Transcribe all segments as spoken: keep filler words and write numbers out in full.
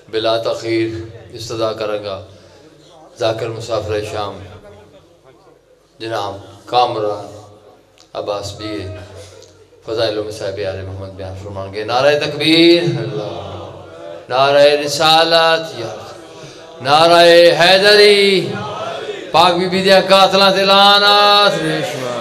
बिला तखीर इस्तदा करेगा जाकिर मुसाफिर शाम जनाब कामरान अब्बास बी फ़ज़ाइल साहिब आले मोहम्मद बयान फरमाएंगे। नारे तकबीर अल्लाह, नारे रिसालत या नारे हैदरी, पाक बीबी दिया कातला ते लानत बेशुमार।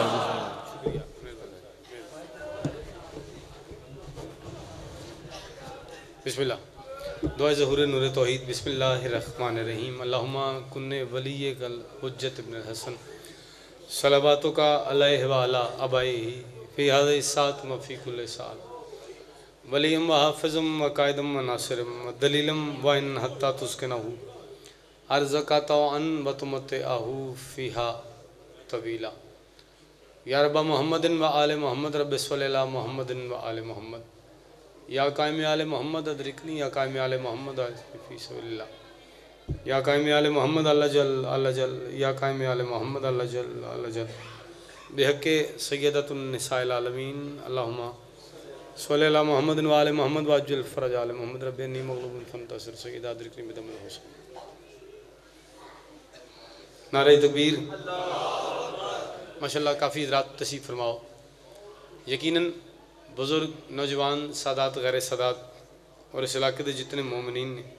बिस्मिल्लाह। दुआ ज़हूर नूर तौहीद। बिस्मिल्लाहिर्रहमानिर्रहीम। अल्लाहुम्मा कुन्ने वलिय कल हुज्जत इब्न हसन सलावातु का अलैहि व अला अबाइही फ़ी हाज़िहि सात व फ़ी कुल्लि साल वलियम व हाफ़िज़म व कायदम व नासिरम व दलीलम व इन हत्ता तुस्किनहू अर्ज़क़ता अन व तुमत्तिअहू फ़ीहा तवीला। या रब्बा मुहम्मदिन व आले मुहम्मद रब्बि सल्लि अला मुहम्मदिन व आले मुहम्मद। या कायम आले मोहम्मद अदरिकनी या कायम आले मोहम्मद फ़ी सबिलिल्लाह। या कायम आले मोहम्मद अल्लाह जल अल्लाह जल या कायम आले मोहम्मद अल्लाह जल अल्लाह जल बेहक़्क़े सय्यदतुन निसाइल आलमीन अल्लाहुम्मा सल्लि अला मुहम्मदिन व आले मोहम्मद व अज्जिल फ़रज आले मोहम्मद रब्बि अन्नी मग़लूबुन फ़ंतसिर सय्यदा अदरिकनी बिदमिल हुसैन। नारे तकबीर। माशाअल्लाह काफ़ी हज़रात तशरीफ़ फरमाओ। यकीनन बुज़ुर्ग नौजवान सादात गैर सादात और इस इलाके के जितने मोमिनीन ने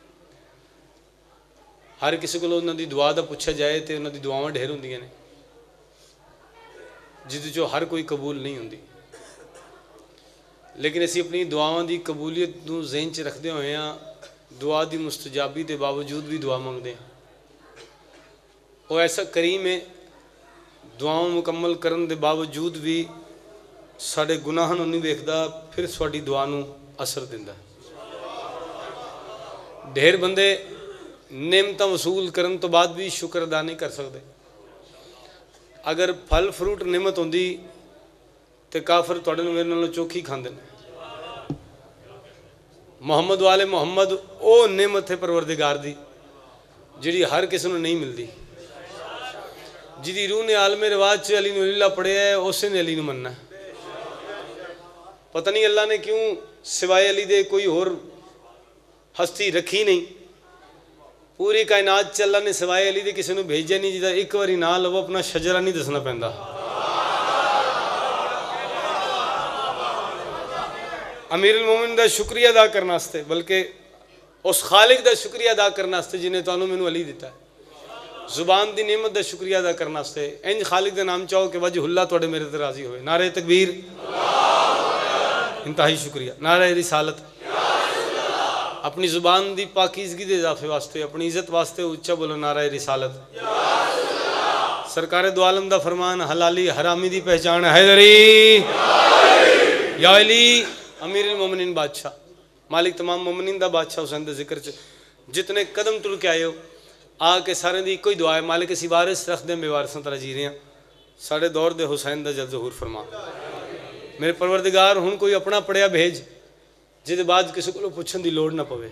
हर किसी को उन्होंने दुआ का पूछा जाए तो उन्होंने दुआवां ढेर होंदियां ने जिद चो हर कोई कबूल नहीं होंदी, लेकिन असी अपनी दुआवां की कबूलीयत को ज़हन च रखते हुए दुआ की मुस्तजाबी के बावजूद भी दुआ मंगते हैं। वो ऐसा करीम है दुआवां मुकम्मल करने के बावजूद भी साढ़े गुनाह नूं नहीं वेखदा, फिर साड़ी दुआ नूं असर दिंदा। ढेर बंदे नेमत वसूल करने तो बाद भी शुक्र अदा नहीं कर सकते। अगर फल फ्रूट नेमत होंदी तो काफिर तुहाडे नूं मेरे नालों चोखी खांदे ने। मुहम्मद वाले मुहम्मद ओ नेमत है परवरदिगार दी जिहड़ी हर किसी नूं नहीं मिलती। जिहदी रूह ने आलमे रिवाज च अली नूं लीला पढ़िया है उसे ने अली नूं मनना। पता नहीं अल्लाह ने क्यों सिवाय अली दे कोई होर हस्ती रखी नहीं। पूरी कायनात च अल्लाह ने सिवाय अली दे किसी नूं भेजा नहीं जिहदा एक बारी ना लवो अपना शजरा नहीं दसना पैंदा। अमीरुल मोमिन दा शुक्रिया अदा करने वास्ते, बल्कि उस खालिक दा शुक्रिया अदा करने वास्ते जिन्हें तुहानूं मैनूं अली दिता है। जुबान दी नेमत दा शुक्रिया अदा करने वास्ते इंज खालिक दा नाम चाहो कि वजहुल्लाह तुहाडे मेरे ते राजी होए। नारे तकबीर। इंतहाई शुक्रिया। नारे रिसालत। अपनी जुबान की पाकीज़गी के इजाफे वास्ते अपनी इज्जत वास्ते उच्चा बोलो नारा रिसालत। सरकार दो आलम दा फरमान हलाली हरामी की पहचान हैदरी या अली अमीरुल मोमिनीन बादशाह मालिक तमाम मोमिनीन दा बादशाह हुसैन दे जिक्र च जितने कदम तुर के आए हो आके सारे दी कोई दुआ है मालिक असी वारिस रख दें बेवारसां तरह जी रहे हैं। साढ़े दौर दे हुसैन दा जल ज़हूर फरमा। मेरे परवरदिगार हुण कोई अपना पढ़िया भेज जिहदे बाद किसी को पुछण की लोड़ ना पवे।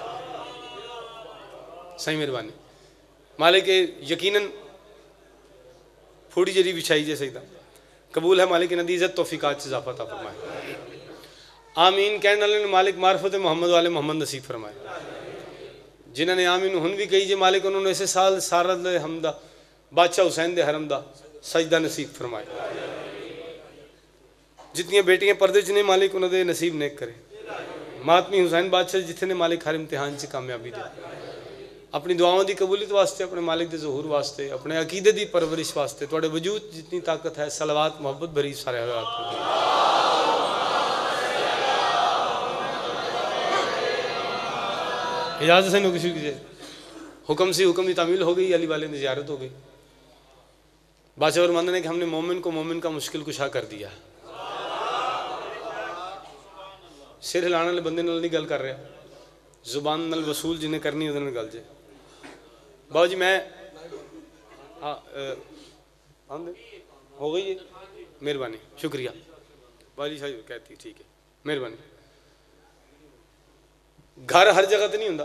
सही मेहरबानी मालिक यकीनन फूड़ी जरी बिछाई जे सही कबूल है मालिक इन्हां दी इज्जत तौफीकात च इजाफा अता फरमाए। आमीन कहने वाले ने मालिक मार्फत मोहम्मद वाले मोहम्मद नसीब फरमाए। जिन्होंने आमीन हुण भी कही जे मालिक उन्होंने इस साल सारा हमदा बादशाह हुसैन दे हरम दा सजदा नसीब फरमाए। जितनी बेटियां पर्दे च ने मालिक उन्होंने नसीब नेक करे। मातमी हुसैन बादशाह जितने मालिक हर इम्तिहान च कामयाबी दे। अपनी दुआओं की कबूलियत वास्ते अपने मालिक के ज़हूर वास्ते अपने अकीदे की परवरिश वास्ते तुहाडे वजूद जितनी ताकत है सलावात मोहब्बत भरी सारे इजाज़त से किसी कीजिए। हुक्म से हुक्म की तामील हो गई, अली वाले की ज़ियारत हो गई। बादशाह फरमाते हैं कि हमने मोमिन को मोमिन का मुश्किल कुशा कर दिया। सिर हिलाने वाले बंदे नाल नहीं गल कर रहा, जुबान नाल वसूल जिन्हें करनी उहदे नाल गल जे। बाबू जी मैं हाँ हो गई जी मेहरबानी शुक्रिया। बाबू जी साहब कहती ठीक है मेहरबानी। घर हर जगह तो नहीं होंदा,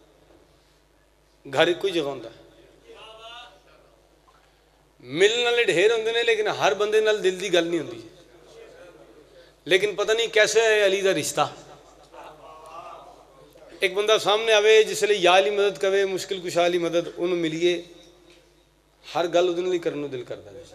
घर एक ही जगह होंदा। मिलने वाले ढेर होंदे ने लेकिन हर बंदे नाल दिल की गल नहीं होंदी। लेकिन पता नहीं कैसे है अली का रिश्ता। एक बंदा सामने आवे जिसले या अली मदद कवे मुश्किल कुशा अली मदद उन्होंने मिलिए हर गल उहदे नाल करन नूं दिल करदा है।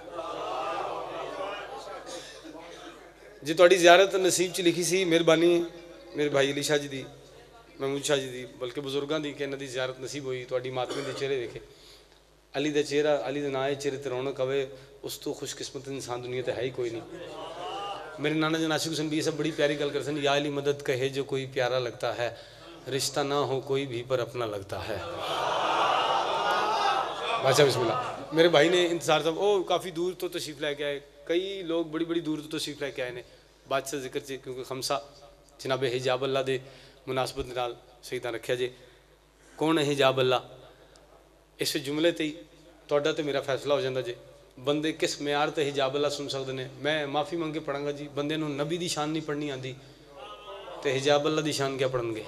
जी तुहाडी ज़ियारत नसीब च लिखी सी मेहरबानी मेरे भाई अली शाह जी दी महमूद शाह जी दी बल्कि बुजुर्गों की कि इन्हां दी ज़ियारत नसीब हुई तुहाडी मातमी दे चेहरे वेखे अली दा चेहरा अली दे नां चेहरे ते रौनक आवे उस तो खुशकिस्मत इंसान दुनिया ते है ही कोई नहीं। मेरे नाना जी नासिक हुसैन भी सब बड़ी प्यारी गल करते हैं या अली मदद कहे जो कोई प्यारा लगता है रिश्ता ना हो कोई भी पर अपना लगता है। बादशाह बिस्मिल्लाह मेरे भाई ने इंतजार साहब ओ काफ़ी दूर तो तशरीफ लैके आए कई लोग बड़ी बड़ी दूर तो तशरीफ लैके आए ने बादशाह जिक्र से क्योंकि खमसा जनाब हिजाब अल्लाह दे मुनासबत नाल शहीदा रखा जे कौन है हिजाब अल्लाह इस जुमले ते ही तुहाडा ते मेरा फैसला हो जाता जे बंदे किस म्यार ते हिजाब अल्लाह सुन सकते हैं। मैं माफ़ी मंग के पढ़ांगा जी बंदे नूं नबी दी शान नहीं पढ़नी आती तो हिजाब अल्लाह दी शान क्या पढ़नगे।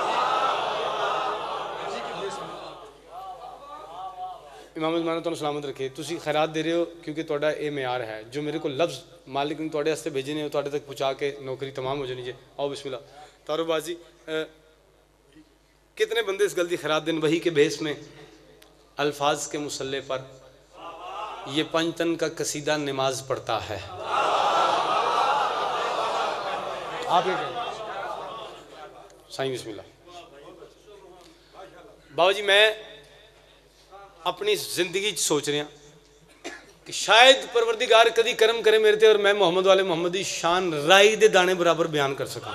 इमाम ज़माना तुहानूं सलामत रखे तुसीं खैरात दे रहे हो क्योंकि तुहाडा ये म्यार है जो मेरे को लफ्ज़ मालिक ने तुहाडे वास्ते भेजे ने तुहाडे तक पहुँचा के नौकरी तमाम हो जानी जे। आओ बिस्मिल्लाह तारोबाजी कितने बंदे इस गल की खैरात देन वही के भेस में अल्फाज के मुसल्ले पर ये पंचतन का कसीदा नमाज पढ़ता है। आप ये साईं बिस्मिल्लाह बाबा जी मैं अपनी जिंदगी सोच रहा कि शायद परवरदिगार कदी करम करे मेरे ते और मैं मोहम्मद वाले मोहम्मद की शान राई दे दाने बराबर बयान कर सका।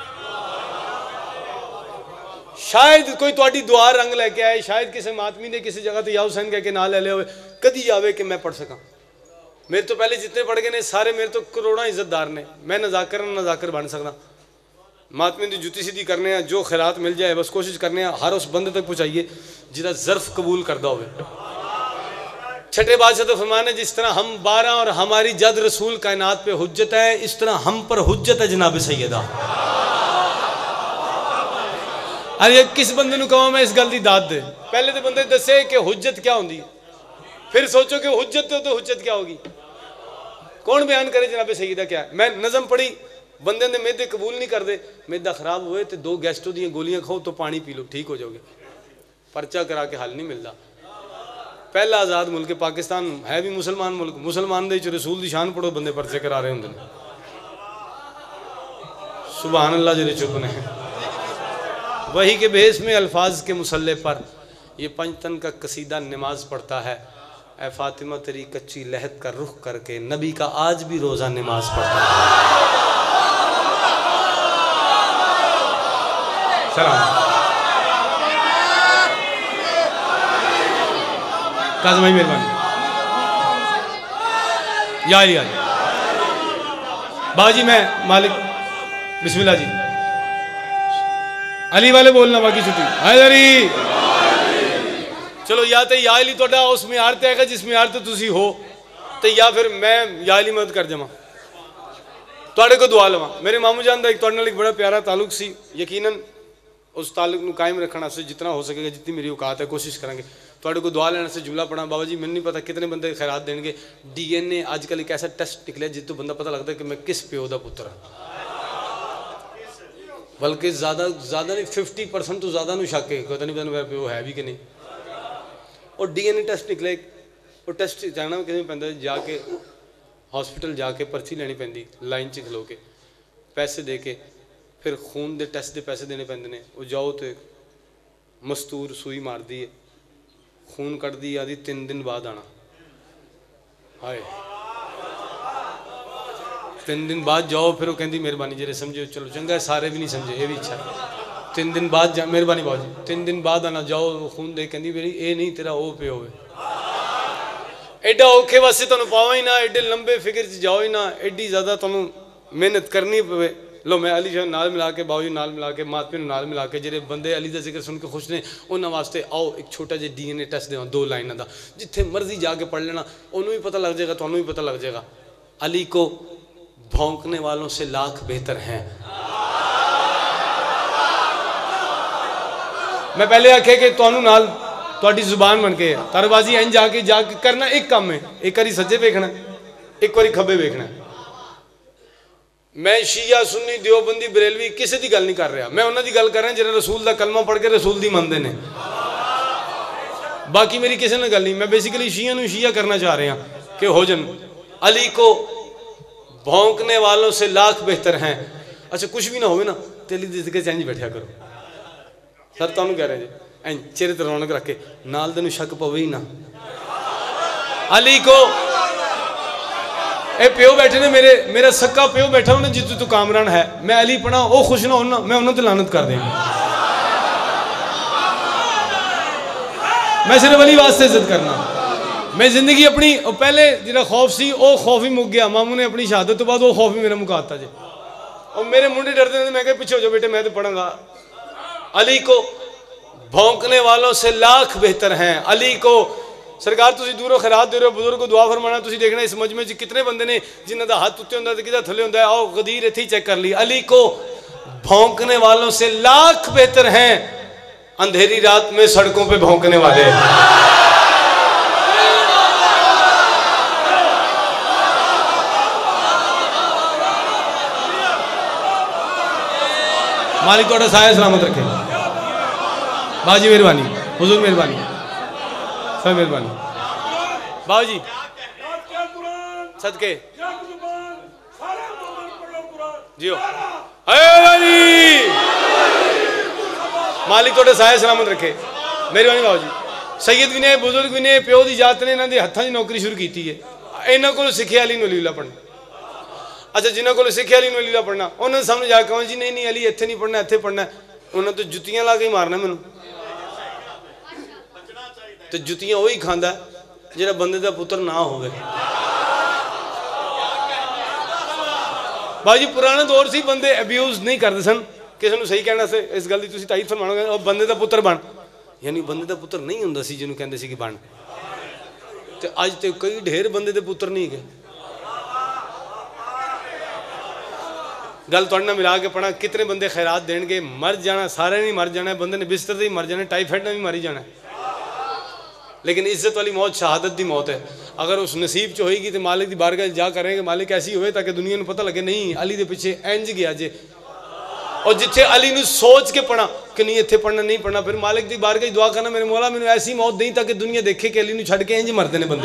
शायद कोई तुहाडी दुआ रंग लैके आए शायद किसी मातमी ने किसी जगह तो या हुसैन कह के ना ले लिया हो कदी आवे कि मैं पढ़ सका। मेरे तो पहले जितने पढ़ गए ने सारे मेरे तो करोड़ों इज्जतदार ने मैं नजाकर नजाकर बन सकता मातमी की जुती सीधी करने हैं जो खैरात मिल जाए बस कोशिश करने हैं हर उस बंदे तक पहुँचाइए जिसका ज़र्फ कबूल करता हो। छठे बादशाह तो फरमाने जिस तरह हम बारह और हमारी जद रसूल कायनात पे हुज्जत है इस तरह हम पर हुज्जत है जनाब सैयदा। अरे किस बंदे नूं कहां मैं इस गल दी दाद दे पहले तो बंदे दसे कि हुज्जत क्या होंदी फिर सोचो कि हुज्जत तो हुज्जत क्या होगी कौन बयान करे जनाब सैयदा क्या है। मैं नज़म पढ़ी बंदे ने मेदे कबूल नहीं करते मेदा खराब हुए तो दो गैस्टो दी गोलियां खाओ तो पानी पी लो ठीक हो जाओगे पर्चा करा के हल नहीं मिलता। पहला आज़ाद मुल्क पाकिस्तान है भी मुसलमान मुल्क मुसलमान दे रसूल दी शान पढ़ो बंदे पर्चे करा रहे होंगे सुभान अल्लाह जेरे चुप ने वही के भेस में अल्फाज के मुसल्ले पर ये पंचतन का कसीदा नमाज पढ़ता है। ए फातिमा तेरी कच्ची लहद का रुख करके नबी का आज भी रोज़ा नमाज पढ़ता है। सलाम काज़म भाई मेहरबानी या या बाजी मैं मालिक बिस्मिल्लाह जी अली वाले बोलना बाकी छुट्टी हैदरी चलो या तो या अली तुहाडा उस म्यार ते है जिस म्यार ते तुसी हो तो या फिर मैं या अली मदद कर जावां तुहाडे को दुआ लवां। मेरे मामू जान दा एक तुहाडे नाल एक बड़ा प्यारा ताल्लुक सी यकीनन उस ताल्लुक नूं कायम रखने वास्ते जितना हो सकेगा जितनी मेरी औकात है कोशिश करांगे। तुहाडे को दुआ लेने से जुमला पढ़ा बाबा जी मैंने नहीं पता कितने बंदे खैरात देंगे डी एन ए अजकल एक ऐसा टेस्ट निकलिया जिस तो बंदा पता लगता है कि मैं किस प्यो का पुत्र हाँ बल्कि ज़्यादा ज़्यादा नहीं फिफ्टी परसेंट तो ज़्यादा शक है पता नहीं पता मेरा प्यो है भी कि नहीं। और डी एन ए टेस्ट निकले वो टेस्ट जाना कितने पैंदा जाके हॉस्पिटल जाके पर्ची लेनी पैंदी लाइन च खलो के पैसे दे के फिर खून के टेस्ट के पैसे देने पैंदे ने वो जाओ तो मस्तूर सूई मारती है खून कटदी आदि तीन दिन बाद आना हाय तीन दिन बाद जाओ फिर वो कहती मेहरबानी जेरे समझो चलो चंगा सारे भी नहीं समझे ये भी इच्छा तीन दिन बाद जा मेहरबानी बाबू जी तीन दिन बाद आना जाओ खून दे कहती मेरी ये नहीं तेरा वो पे होवे एडा औखे वास्ते तुहानूं पावा ही ना एडे लंबे फिगर च जाओ ही ना एडी ज़्यादा तुहानूं मेहनत करनी पवे। लो मैं अली शाह नाल मिला के बाबू जी नाल मिला के मातमी नाल मिला के जेरे बंदे अली का जिक्र सुन के खुश ने उन्होंने वास्ते आओ एक छोटा जिहा डी एन ए टेस्ट देवां दो लाइनों का जिथे मर्जी जाके पढ़ लेना उन्होंने भी पता लग जाएगा तुहानूं भी पता लग जाएगा अली को भौंकने वालों से लाख बेहतर हैं। मैं पहले आखे कि तुहानूं नाल तुहाडी जुबान बन के तारबाजी इंज जाके जाके करना एक काम है एक बारी सज्जे वेखना एक बारी खब्बे वेखना मैं शिया सुन्नी दियोबंदी बरेलवी किसी की गल नहीं कर रहा, मैं उन्होंने गल कर रहा जिन्हें रसूल का कलमा पढ़ के रसूल की मनते हैं। बाकी मेरी किसी ने गल नहीं, मैं बेसिकली शिया नू शिया करना चाह रहा कि हो जन अली को भौंकने वालों से लाख बेहतर हैं। अच्छा कुछ भी ना हो ना तो अली दे के चेंज बैठा करो। सर तुम कह रहे जी एं चेहरे ते रौनक रख के नाल तेन शक पवे ही ना। अली को ए प्यो बैठे ने मेरे मेरा सक्का प्यो बैठा उन्हें जितू तू कामरान है, मैं अली पढ़ा वो खुश ना होना, मैं उन्होंने लानत कर देंगे। मैं सिर्फ अली वास्ते इज्जत करना। मैं जिंदगी अपनी पहले जो खौफ सी वो खौफ ही मुक गया। मामू ने अपनी शहादत तो बाद वो खौफ ही मेरा मुकाता जी। और मेरे मुंडे डरते थे, मैं क्या पीछे हो जाओ बेटे मैं तो पढ़ूंगा। अली को भौंकने वालों से लाख बेहतर हैं। अली को सरकार तुम दूरों खैरात दे रहे हो, बुजुर्ग को दुआ फरमाना। तुम देखना इस मजमे च कितने बंदे ने जिन्हों का हाथ उत्ते होंदा ते किदा थले होंदा। आओ गदीर इत्थे चेक कर ली। अली को भौंकने वालों से लाख बेहतर हैं अंधेरी रात में सड़कों पे भौंकने वाले। मालिक थोड़ा साया सलामत रखे। बाजी मेहरबानी, हुजूर मेहरबानी, सब मेहरबानी। बाबू जी सदके जियो मालिक थोड़े साया सलामत रखे। मेहरबानी बाबू जी। सैयद भी ने बुजुर्ग भी ने प्यो की जात ने इन्होंने हत्थों की नौकरी शुरू की है। इन्होंने को सिक्ख्या अली वलीउल्लाह पढ़ना। अच्छा जिन्होंने को सिक्ख्या अली वलीउल्लाह पढ़ना उन्होंने सामने जाके कहा जी नहीं नहीं अली इत्थे नहीं पढ़ना इत्थे पढ़ना। उन्होंने तो जुतियां ला के ही मारना मैनू। तो जुतियां वही खांदा जिहड़ा बंदे दा पुत्र ना होवे। भाजी पुराना दौर से बंदे अब्यूज नहीं करते सन किसी को सही कहना से। इस गल की तुसीं तारीफ फरमाओगे और बंदे का पुत्र बन, यानी बंदे का पुत्र नहीं हुंदा सी जिन्होंने कहते सी कि बन। तो अज तो कई ढेर बंदे के पुत्र नहीं गए। गल तुहाडे नाल मिला के पढ़ा कितने बंदे खैरात देणगे, मर जाना सारे नहीं मर जाना, बंदे ने बिस्तर से ही मर जाना, टाइफाइड ने भी मरी जाना। लेकिन इज्जत वाली मौत शहादत की मौत है। अगर उस नसीब च होएगी तो मालिक की बारगाह जा करेंगे मालिक ऐसी होए ताकि दुनिया को पता लगे नहीं अली के पिछे इंज गया जे। और जिथे अली ने सोच के पढ़ा कि नहीं इत्थे पढ़ना नहीं पढ़ना, फिर मालिक की बारगाह दुआ करना मेरे मौला मैंने ऐसी मौत दी ताकि दुनिया देखे कि अली छड़ के इंज मरते हैं बंदे।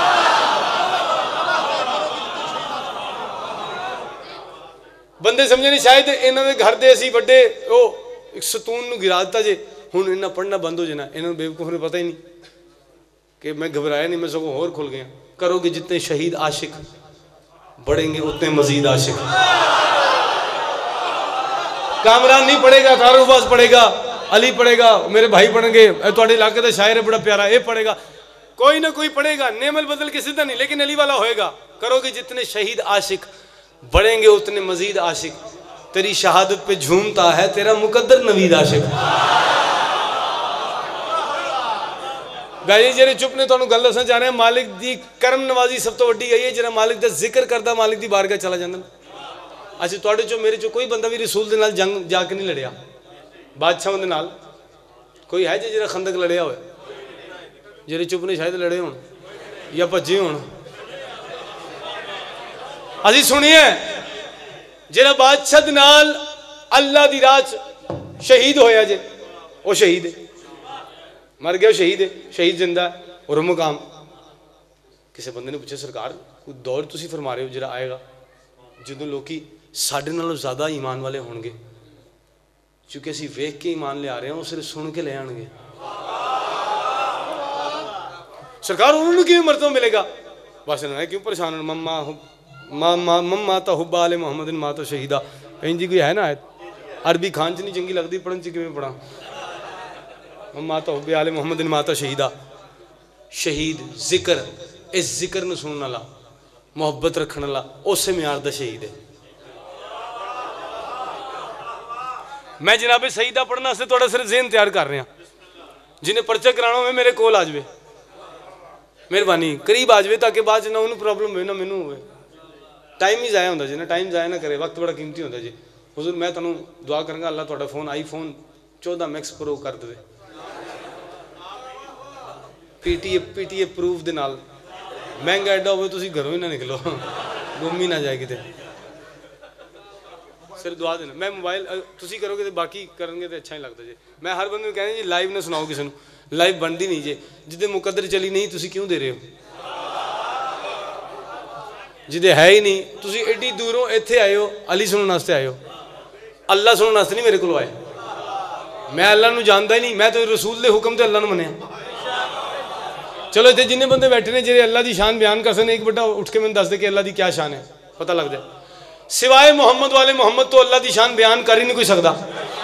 बंदे समझे नहीं शायद इन्होंने घर दे असी बड़े वो सतून को गिरा दिता जे हुण इन्ना पढ़ना बंद हो जाना। इन्होंने बेवकूफ ने पता ही नहीं कि मैं घबराया नहीं, मैं सगों होर खुल गया। करोगे जितने शहीद आशिक बढ़ेंगे उतने मजीद आशिक। कामरान नहीं पढ़ेगा, कारोबाज पढ़ेगा, अली पढ़ेगा, मेरे भाई पढ़ेंगे, थोड़े इलाके का शायर है बड़ा प्यारा ये पढ़ेगा, कोई ना कोई पढ़ेगा। नेमल बदल के सीधा नहीं लेकिन अली वाला होएगा। करोगे जितने शहीद आशिक बढ़ेंगे उतने मजीद आशिक। तेरी शहादत पे झूमता है तेरा मुकद्दर नवीद आशिक। भाई जेरे चुप ने तुहानू गल दसना चाह रहे हैं मालिक दी करम नवाजी सब तो वड्डी गई है जरा मालिक दा जिक्र करदा मालिक दी बारगाह चला जांदा। अच्छा तुहाडे चो मेरे चो कोई बंदा भी रसूल दे नाल जंग जाके नहीं लड़िया बादशाह दे नाल? कोई है जे जरा खंदक लड़िया होए? जेरे चुप ने शायद लड़े होण या भज्जे होण। असीं सुनिए जरा बादशाह दे नाल अल्लाह दी राह च शहीद होया जे वो शहीद है, मर गया शहीद है, शहीद जिंदा है और मुकाम। किसी बंदे ने पूछा सरकार कोई दौर तुसी फरमा रहे हो जरा आएगा जो लोग साढ़े नालों ज़्यादा ईमान वाले होंगे क्योंकि असी वेख के ईमान ले आ रहे हैं वो सिर्फ सुन के ले आएंगे। सरकार उन्होंने किवें मरतबा मिलेगा? बस ना क्यों परेशान हो? मम्मा मम्मा मम्मा तो हुब्बा आले मोहम्मद माँ तो शहीदा इंजी कोई है ना आयत अरबी खान च नहीं चंगी लगती पढ़न च किवें पढ़ा? मम्मा तो हुब्बे आले मोहम्मद माता शहीदा। शहीद जिक्र इस जिक्र न सुनने वाला मुहब्बत रखने वाला उस म्यार दा शहीद है। मैं जनाबे शहीदा पढ़ने वास्ते थोड़ा सिर्फ ज़हन तैयार कर रहा। जिन्हें पर्चा कराना हो मेरे कोल आ जाए, मेहरबानी करीब आ जाए ताकि बाद ना उन्होंने प्रॉब्लम हो ना मैनू हो। टाइम ही जाया होंदा जी ना, टाइम जाया ना करे, वक्त बड़ा कीमती होंदा जी। हुजूर मैं तुहानू दुआ करांगा अल्लाह तुहाडा फोन आई फोन चौदह मैक्स प्रो कर दे P T A P T A proof दे नाल। महंगा एडा हो घरों ही ना निकलो गुम ही ना जाए किते। सिर्फ दुआ देना। मैं मोबाइल तुसी करोगे तो बाकी करेंगे तो अच्छा ही लगता जी। मैं हर बंदे कहना जी लाइव ना सुनाओ किसी को, लाइव बनती नहीं जे, जिदे मुकद्दर चली नहीं तुसी क्यों दे रहे हो, जिदे है ही नहीं। तुसी एडी दूरों इत्थे आए हो अली सुनने वास्ते आए हो, अल्लाह सुनने वास्ते नहीं मेरे को आए। मैं अल्लाह नूं जानदा ही नहीं, मैं तो रसूल दे हुक्म ते अल्लाह नूं मन्निया। चलो इतने जिन्ने बंदे बैठे ने जेरे अल्लाह की शान बयान कर सकते, एक बड़ा उठ के मैंने दस दे कि अल्लाह की क्या शान है, पता लग जाए। सिवाय मोहम्मद वाले मोहम्मद तो अल्लाह की शान बयान कर ही नहीं कोई सकता।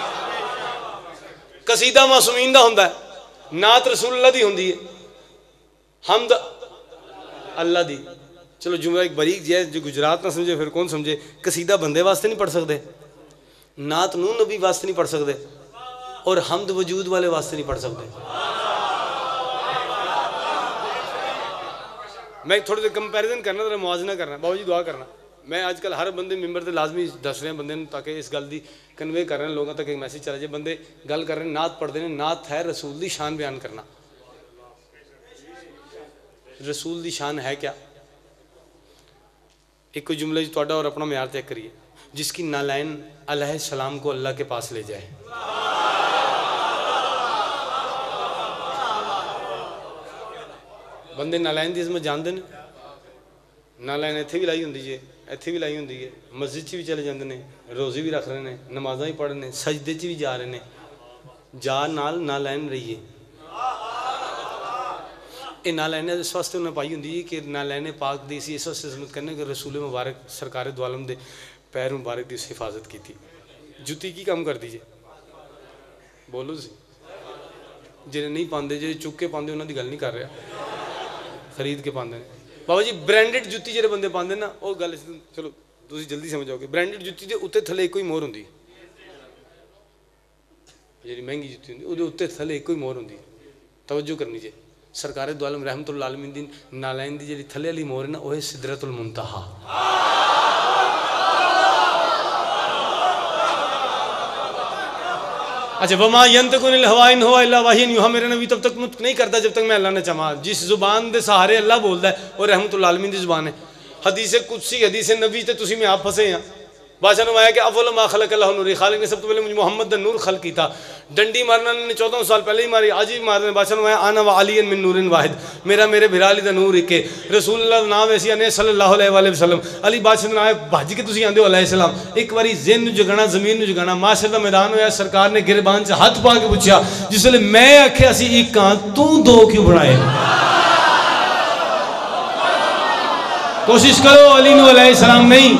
कसीदा मासूमीन दा हुंदा है, नात रसूल अल्लाह दी हुंदी है, हमद अल्लाह दी। चलो जुमला एक बरीक जी है, जो गुजरात ना समझे फिर कौन समझे। कसीदा बंदे वास्ते नहीं पढ़ सकते, नात नूं नबी वास्ते नहीं पढ़ सकते, और हमद वजूद वाले वास्ते नहीं पढ़ सकते। मैं थोड़ी देर कंपैरिजन करना, थोड़ा मुआवजना करना, बाबू जी दुआ करना। मैं आजकल हर बंदे मिंबर से लाजमी दस रहे बंदे ताकि इस गल की कन्वे कर रहे हैं लोगों तक एक मैसेज चला जाए। बंदे गल कर रहे हैं, नात पढ़ते हैं, नात है रसूल की शान बयान करना। रसूल की शान है क्या? एक कोई जुमले थोड़ा और अपना म्यार चेक करिए। जिसकी नालैन अलैहि सलाम को अल्लाह के पास ले जाए। बंदे नालैन की इज़्ज़त जानते हैं। नालैन इत्थे भी लाई होंदी है, इत्थे भी लाई होंदी है, मस्जिद च भी चले जाते हैं, रोज़े भी रख रहे हैं, नमाज़ां भी पढ़ रहे हैं, सजदे च भी जा रहे हैं। जा नाल नालैन रहिए। ये नालैन इस वास्ते उन्हें पाई होंगी कि नालैन पाक दी इसी इस वास्ते इज़्ज़त करने कि रसूल मुबारक सरकार दो आलम दे पैर मुबारक की उसकी हिफाजत की थी। जुत्ती की काम कर दीजिए, बोलो सी जिन्हें नहीं पाते, जो चुक के पाते उन्होंने गल नहीं कर रहा, खरीद के पाते हैं। बाबा जी ब्रांडेड जुत्ती जो बंदे पाते ना, वो गल चलो तुम जल्दी समझ आओगे। ब्रांडेड जुत्ती के उत्ते थले एक ही मोहर होंगी, जी महंगी जुत्ती होंगी वो उत्ते थले एक ही मोहर होंगी। तवज्जो करनी चाहिए। सरकार दो आलम रहमतुल आलमीन दी नालैन की जी थले वाली मोहर है ना, वह सिदरतुल मुंतहा। अच्छा वमा यंतकुनिल हवा इन हुवा इल्ला वहयन यूहा, मेरे नबी तब तक नुत्क नहीं करता जब तक मैं अल्लाह ने चाहा। जिस जुबान के सहारे अल्लाह बोलता है वो रहमतुल आलमीन की जुबान है। हदीस कुदसी हदीस नबी ते तुसी में आप फसे हैं। बादशाह ने आया कि अव्वल मा खलक अल्लाह नूर, खालिक ने सब तो पहले मुझे मोहम्मद दा नूर खल की था। डंडी मारना ने चौदह साल पहले ही मारी, आज भी मारने। बादशाह ने आया आना व अली मिन नूरिन वाहिद, मेरा मेरे भिराली दा नूर एक है। रसूलुल्लाह नाम ऐसी ने सल्लल्लाहु अलैहि वसल्लम। अली बादशाह ने आया भज के तुसी आंदे हो अलैहि सलाम। एक बारी ज़हन नूं जगाना ज़मीन नूं जगाना, माशर दा मैदान होया। सरकार ने गिरबान च हाथ पा के पूछा, जिसले मैं आख्या सी एक हां तू दो क्यों बनाए? कोशिश करो अली नूं अलैहि सलाम नहीं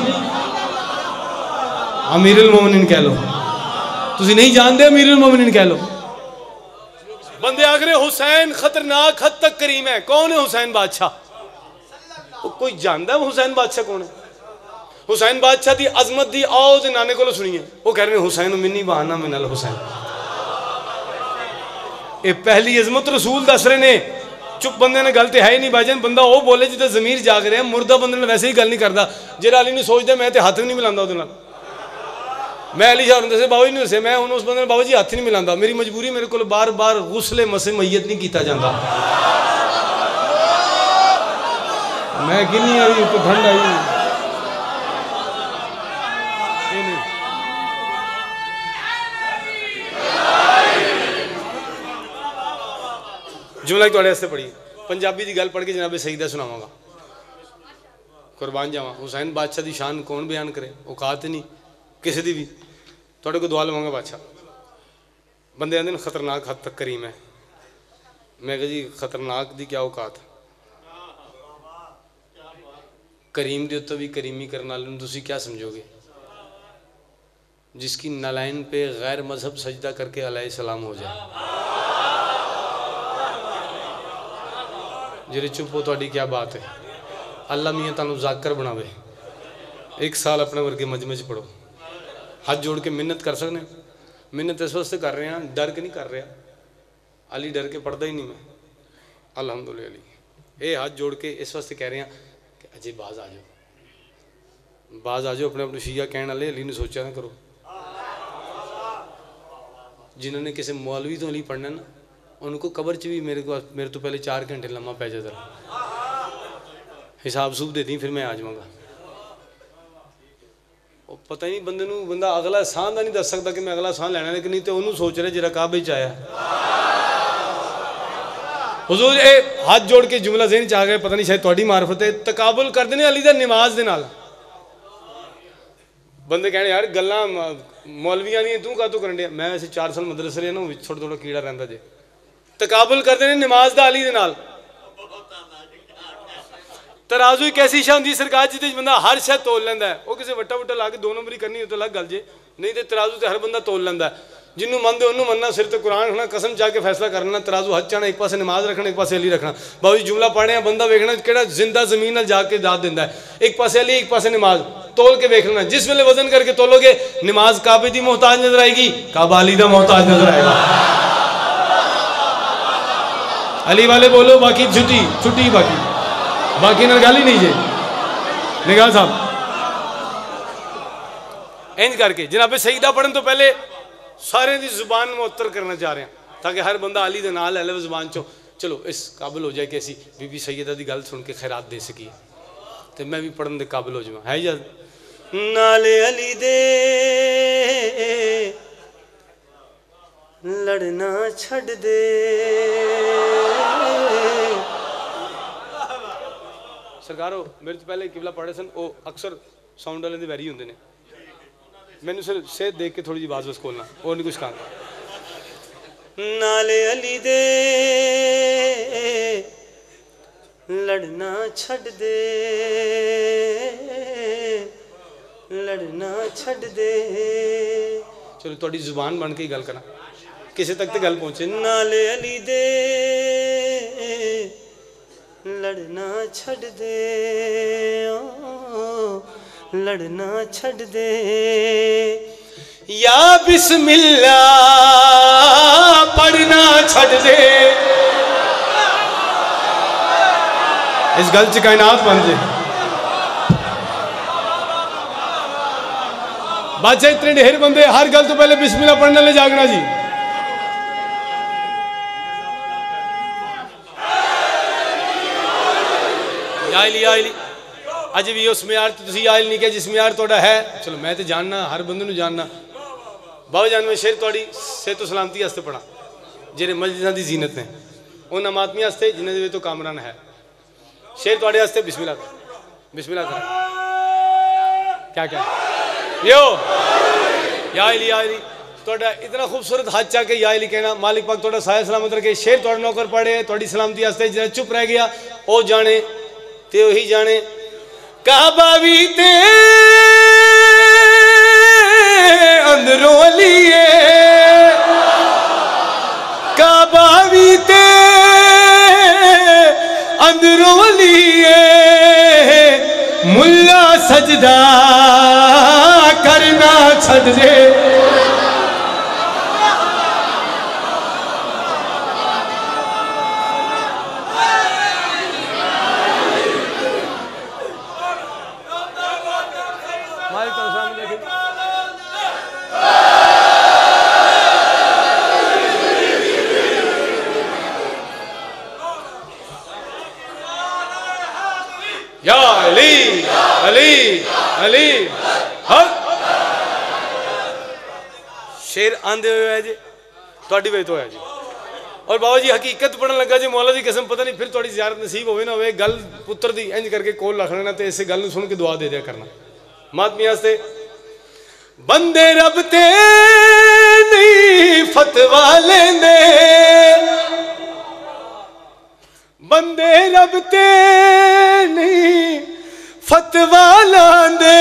अमीरुल मोमिनीन कह लो। तुसी नहीं जानते अमीरुल मोमिनीन कह लो। बंदे आख रहे हुसैन खतरनाक हद तक करीम है। कौन है हुसैन बादशाह? कोई जानता है हुसैन बादशाह कौन है? हुसैन बादशाह की अजमत की आओ ते नाने को सुनिए। वो कह रहे हैं हुसैन मिन्नी बहाना मिनल हुसैन। ये पहली अजमत रसूल दस रहे ने। चुप बंदे ने गल तो है ही नहीं भाईजान। बंदा वो बोले जिते जमीर जाग रहे हैं, मुर्दा बंदे ने वैसे ही गल नहीं करता। जेरा अली नहीं सोचता मैं तो हाथ भी नहीं मिलाता वो। मैं अली शाह दसे बाबा जी नहीं दसे, मैं उस बंदे बाबा जी हाथ नहीं मिलाता। मेरी मजबूरी मेरे को बार बार गुस्ले मसे मैयत नहीं किया जाता। मैं किन्नी आई तो ठंड आई जुमला थोड़े वास्ते पढ़ी। पंजाबी की गल पढ़ के जनाबे सईदा सुनावांगा, कुर्बान जावा। हुसैन बादशाह की शान कौन बयान करे? औकात नहीं किसी की भी। थोड़े को दुआ लवांगा बादशाह। बंदे आते खतरनाक हद तक करीम है। मैं कहा जी खतरनाक दी क्या औकात? करीम के उत्ते भी करीमी करने वाले तुसी क्या समझोगे? जिसकी नालायन पे गैर मजहब सजदा करके अलैहि सलाम हो जाए। जेरे चुप हो तो क्या बात है? अल्लाह मियाँ तुहानू जाकर बनावे। एक साल अपने वर्गे मजमे च पढ़ो, हाथ जोड़ के मिन्नत कर सकते। मिन्नत इस वास्ते कर रहे हैं, डर के नहीं कर रहा। अली डर के पढ़ता ही नहीं मैं, अल्हम्दुलिल्लाह अली। ये हाथ जोड़ के इस वास्ते कह रहे हैं कि अजय बाज आ जाओ, बाज आ जाओ। अपने अपने शिया कहने वाले अली ने सोचा ना करो। जिन्होंने किसी मौलवी तो अली पढ़ना ना, उनको कबर च भी मेरे को मेरे तो पहले चार घंटे लम्मा पै जाता। हिसाब सूब दे दी फिर मैं आ जाऊँगा। पता ही नहीं बंदे नूं बंदा अगला साह का नहीं दस सकता कि मैं अगला साह लैना, लेकिन नहीं तो उन्होंने सोच रहा जिहड़ा काबे च आया। हुजूर ये हाथ जोड़ के जुमला ज़हन च आ गया, पता नहीं शायद तुहाडी मार्फत है। तकाबुल करते ने अली दा नमाज दे नाल। बंदे कहने यार गल्लां मौलवियां दी तू कातों करन दिया, मैं वैसे चार साल मदरसे रहा ना, थोड़ा थोड़ा कीड़ा रहिंदा जे। तकाबुल करते ने नमाज दा अली दे नाल। तराजू एक ऐसी शा होंदी सरकार जिहदे बंदा हर शै तोल लैंदा है। वो किसी वट्टा वट्टा ला के दो नंबरी करनी तो अलग गल जे, नहीं तो तराजू तो हर बंदा तोल लैंदा है। जिन्हों मनते उन्होंने मनना, सिर तो कुरान रखना, कसम चाह के फैसला करना, तराजू हथ चाहना, एक पासे नमाज रखना, एक पासे अली रखना। बाबू जी जुमला पढ़ने बंदा वेखना कि जिंदा जमीन नाल जाके दाद दिंदा है। एक पासे अली एक पासे नमाज तोल के वेख लेना। जिस वेले वजन करके तोलोगे नमाज काबे दी मोहताज नजर आएगी, काबा अली दा मोहताज नजर आएगा। अली वाले बोलो, बाकी छुट्टी छुट्टी बाकी बाकी नाल गल ही नहीं जे। निगाह साहब इंज करके जनाबे सईदा पढ़न तो पहले सारे दी जुबान मुअत्तर करना चाह रहे हैं, ताकि हर बंदा अली दे नाल ले जुबान चो। चलो इस काबिल हो जाए कि असी बीबी सैयदा दी गल सुन के खैरात दे सकी, तो मैं भी पढ़न दे काबिल हो जावां। है या नाले अली दे लड़ना छड़ दे, सरकारो मेरे तो पहले किबला पढ़े सन, वो अक्सर साउंड वाले वैरी होंगे ने। मैंने सिर्फ सेहत देख के थोड़ी जी आवाज बस खोलना, और नहीं कुछ कहा। नाले अली दे लड़ना छड़ दे, लड़ना छड़ दे। चलो थोड़ी जुबान बन के ही गल करा, किसी तक तो गल पहुंचे। नाले अली दे लड़ना छड़ दे, ओ लड़ना छड़ दे, या बिस्मिल्लाह पढ़ना छड़ दे। इस गल च कायनात बन जाए। बादशाह इतने ढेर बंदे, हर गल तो पहले बिस्मिल्लाह पढ़ने ले जागना जी। आयली आयली अज भी उस म्यार तुसीं आयल नहीं किया जिस म्यार तुहाडा है। चलो मैं तो जानना, हर बंदे नूं जानना। बाबा जान मैं शेर तुहाडी सेहत सलामती वास्ते पढ़ा, जेरे मस्जिदां दी जीनत ने, उन्हां मातमी वास्ते जिन्हां दे विच तो कामरान है। शेर तुहाडे वास्ते बिस्मिल्लाह बिस्मिल्लाह कर। क्या क्या यो या अली या अली तुहाडा इतना खूबसूरत हाथ चा के या अली कहना। मालिक पाक तुहाडा साया सलामत रखे। शेर तुहाडा नौकर पढ़े तुहाडी सलामती वास्ते, जिन्हां चुप रह गया वो जाने ते वही जाने। काबा भी ते अंदरों अलीए, काबा भी ते अंदरों अलीए, मुल्ला सजदा करना छड़ दे। या अली अली अली हक शेर आंदे हुए है जी, थोड़ी वजह तो है जी। और बाबा जी हकीकत पढ़न लगा जी, मौला दी कसम पता नहीं फिर थोड़ी ज़ियारत नसीब होवे ना होवे। गल पुत्र दी इंज करके कोल रख लेना, तो इस गल सुन के दुआ दे दिया करना। मातमी वास्ते बंदे रब ते नहीं फतवा लेंदे, बंदे रब ते नहीं फतवा लांदे,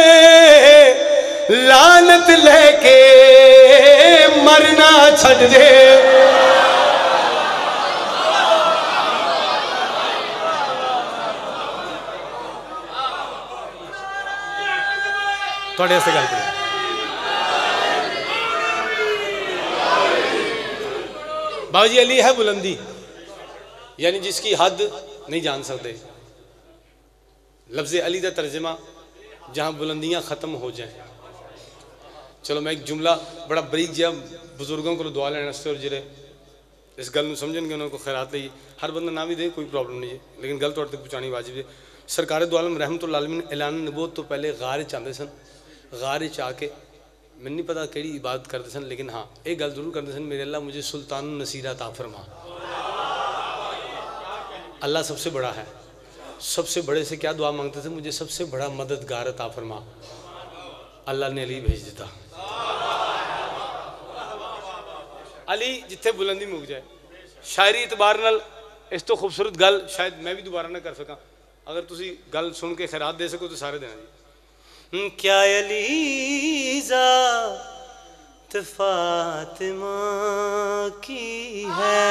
लानत लेके मरना छड़ दे। थोड़े से गल करें बाबूजी। अली है बुलंदी, यानी जिसकी हद नहीं जान सकते। लफ्ज़ अली का तर्जमा जहाँ बुलंदियाँ ख़त्म हो जाएं। चलो मैं एक जुमला बड़ा बरीक जहा बुजुर्गों को दुआ लेने और जेरे इस गल समझेंगे उन्होंने को खैरात ली। हर बंदा ना भी दे कोई प्रॉब्लम नहीं है, लेकिन गल तुहाडे तक पहुँचानी वाजिब है। सरकार दो आलम रहमतुल आलमीन ऐलान नबूवत तो पहले गार चाहते सन गारे च आके मैंने नहीं पता केड़ी इबादत करते सन, लेकिन हाँ एक गल जरूर करते सन, मेरे अल्लाह मुझे सुल्तान नसीरा अता फरमा। अल्लाह सबसे बड़ा है, सबसे बड़े से क्या दुआ मांगते थे, मुझे सबसे बड़ा मददगार अता फरमा। अल्लाह ने अली भेज दिता। अली जिथे बुलंदी मुक जाए। शायरी इतबार नाल इस तो खूबसूरत गल शायद मैं भी दोबारा ना कर सका, अगर तुसी गल सुन के खैरात दे सको तो सारे देना जी। क्या अलीज़ा फातिमा की है।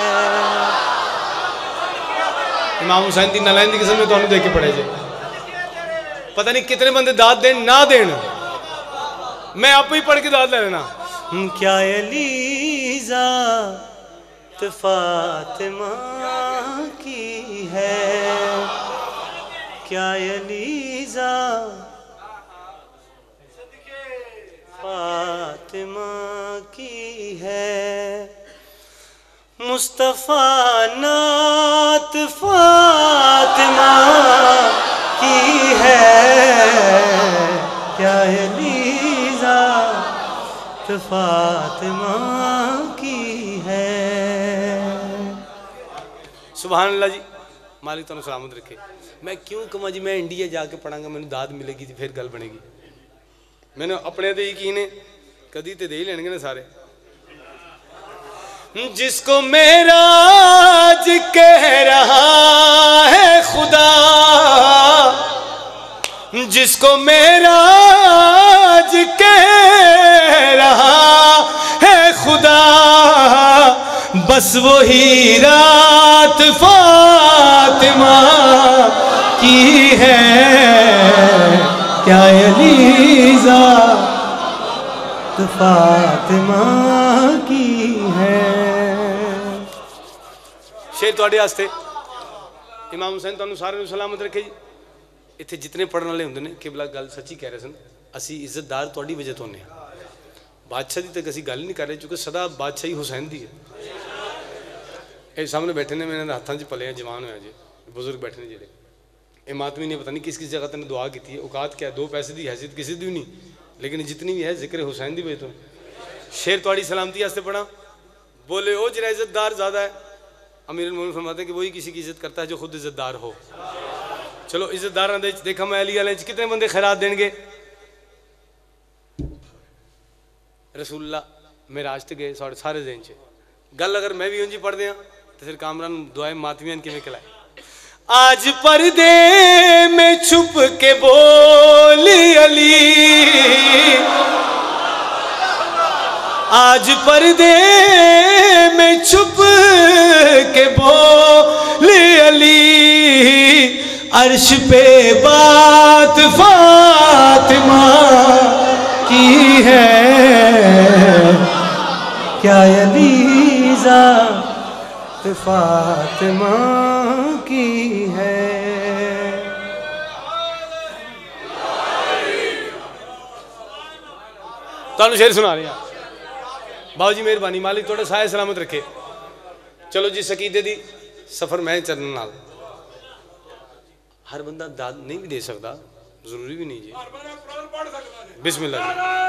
इमाम हुसैन दी नालैन दी किस्म में तुहानू देख के पढ़े जे, पता नहीं कितने बंदे दाद देन ना देन, मैं आप ही पढ़ के दाद ले लेना। क्या अलीज़ा फातिमा की है, क्या अलीज़ा फातिमा की है। मुस्तफ़ा नात फातिमा की है, क्या अलीज़ा फातिमा की है। सुभान अल्लाह जी, मालिक तुहानू सलामत रखे। मैं क्यों कमा जी मैं इंडिया जाके पढ़ांगा, मैंने दाद मिलेगी तो फिर गल बनेगी। मैंने अपने ते यकीन है, कदी ते दे ही लेंगे ना सारे। जिसको मेरा आज कह रहा है खुदा, जिसको मेरा आज कह रहा है खुदा, बस वही रात फातिमा की है, क्या अलीज़ा फातिमा की है। शेर तुहाडे वास्ते। इमाम हुसैन तुहानू सारे नू सलामत रखे जी। इत्थे जितने पढ़ने वाले होंदे ने किबला गल सच्ची कह रहे सन, असी इज्जतदार तुहाडी वजह तो ने। बादशाह की तो असी गल नहीं कर रहे, क्योंकि सदा बादशाही हुसैन दी है। ये सामने बैठे ने, मैंने हाथों च पले जवान होया जी, बुजुर्ग बैठे ने जेडे, ये मातमी ने पता नहीं किस किस जगह तेने दुआ की है। औकात क्या है, दो पैसे की हैसियत किसी की भी नहीं, लेकिन जितनी भी है जिक्र हुसैन दी वजह तो। शेर तुहाडी सलामती वास्ते पढ़ा। बोले ओ जरा इज्जतदार ज़्यादा है, अमीरुल मोमिनीन फरमाते हैं कि वही किसी की इज्जत करता है जो खुद इज्जतदार हो। चलो इज्जतदार देखा मैं अली वाले कितने बंदे खैरात देंगे। रसूलुल्लाह मेराज ते गए सारे दिन च गल अगर मैं भी उंजी पढ़ दिया तो फिर कामरान दुआएं मातमियां किवें खिलाए। आज पर्दे में छुप के बोली अली, आज पर्दे में छुप के बोली अली, अर्श पे बात फातिमा की है, क्या अलीज़ा फातिमा की है। तुहानू शेर सुना रहे हैं बाबू जी, मेहरबानी मालिक थोड़े साए सलामत रखे। चलो जी सकीदे दी सफर मैं चलने नाल हर बंदा दाद नहीं भी दे सकता, जरूरी भी नहीं जी। बिस्मिल्लाह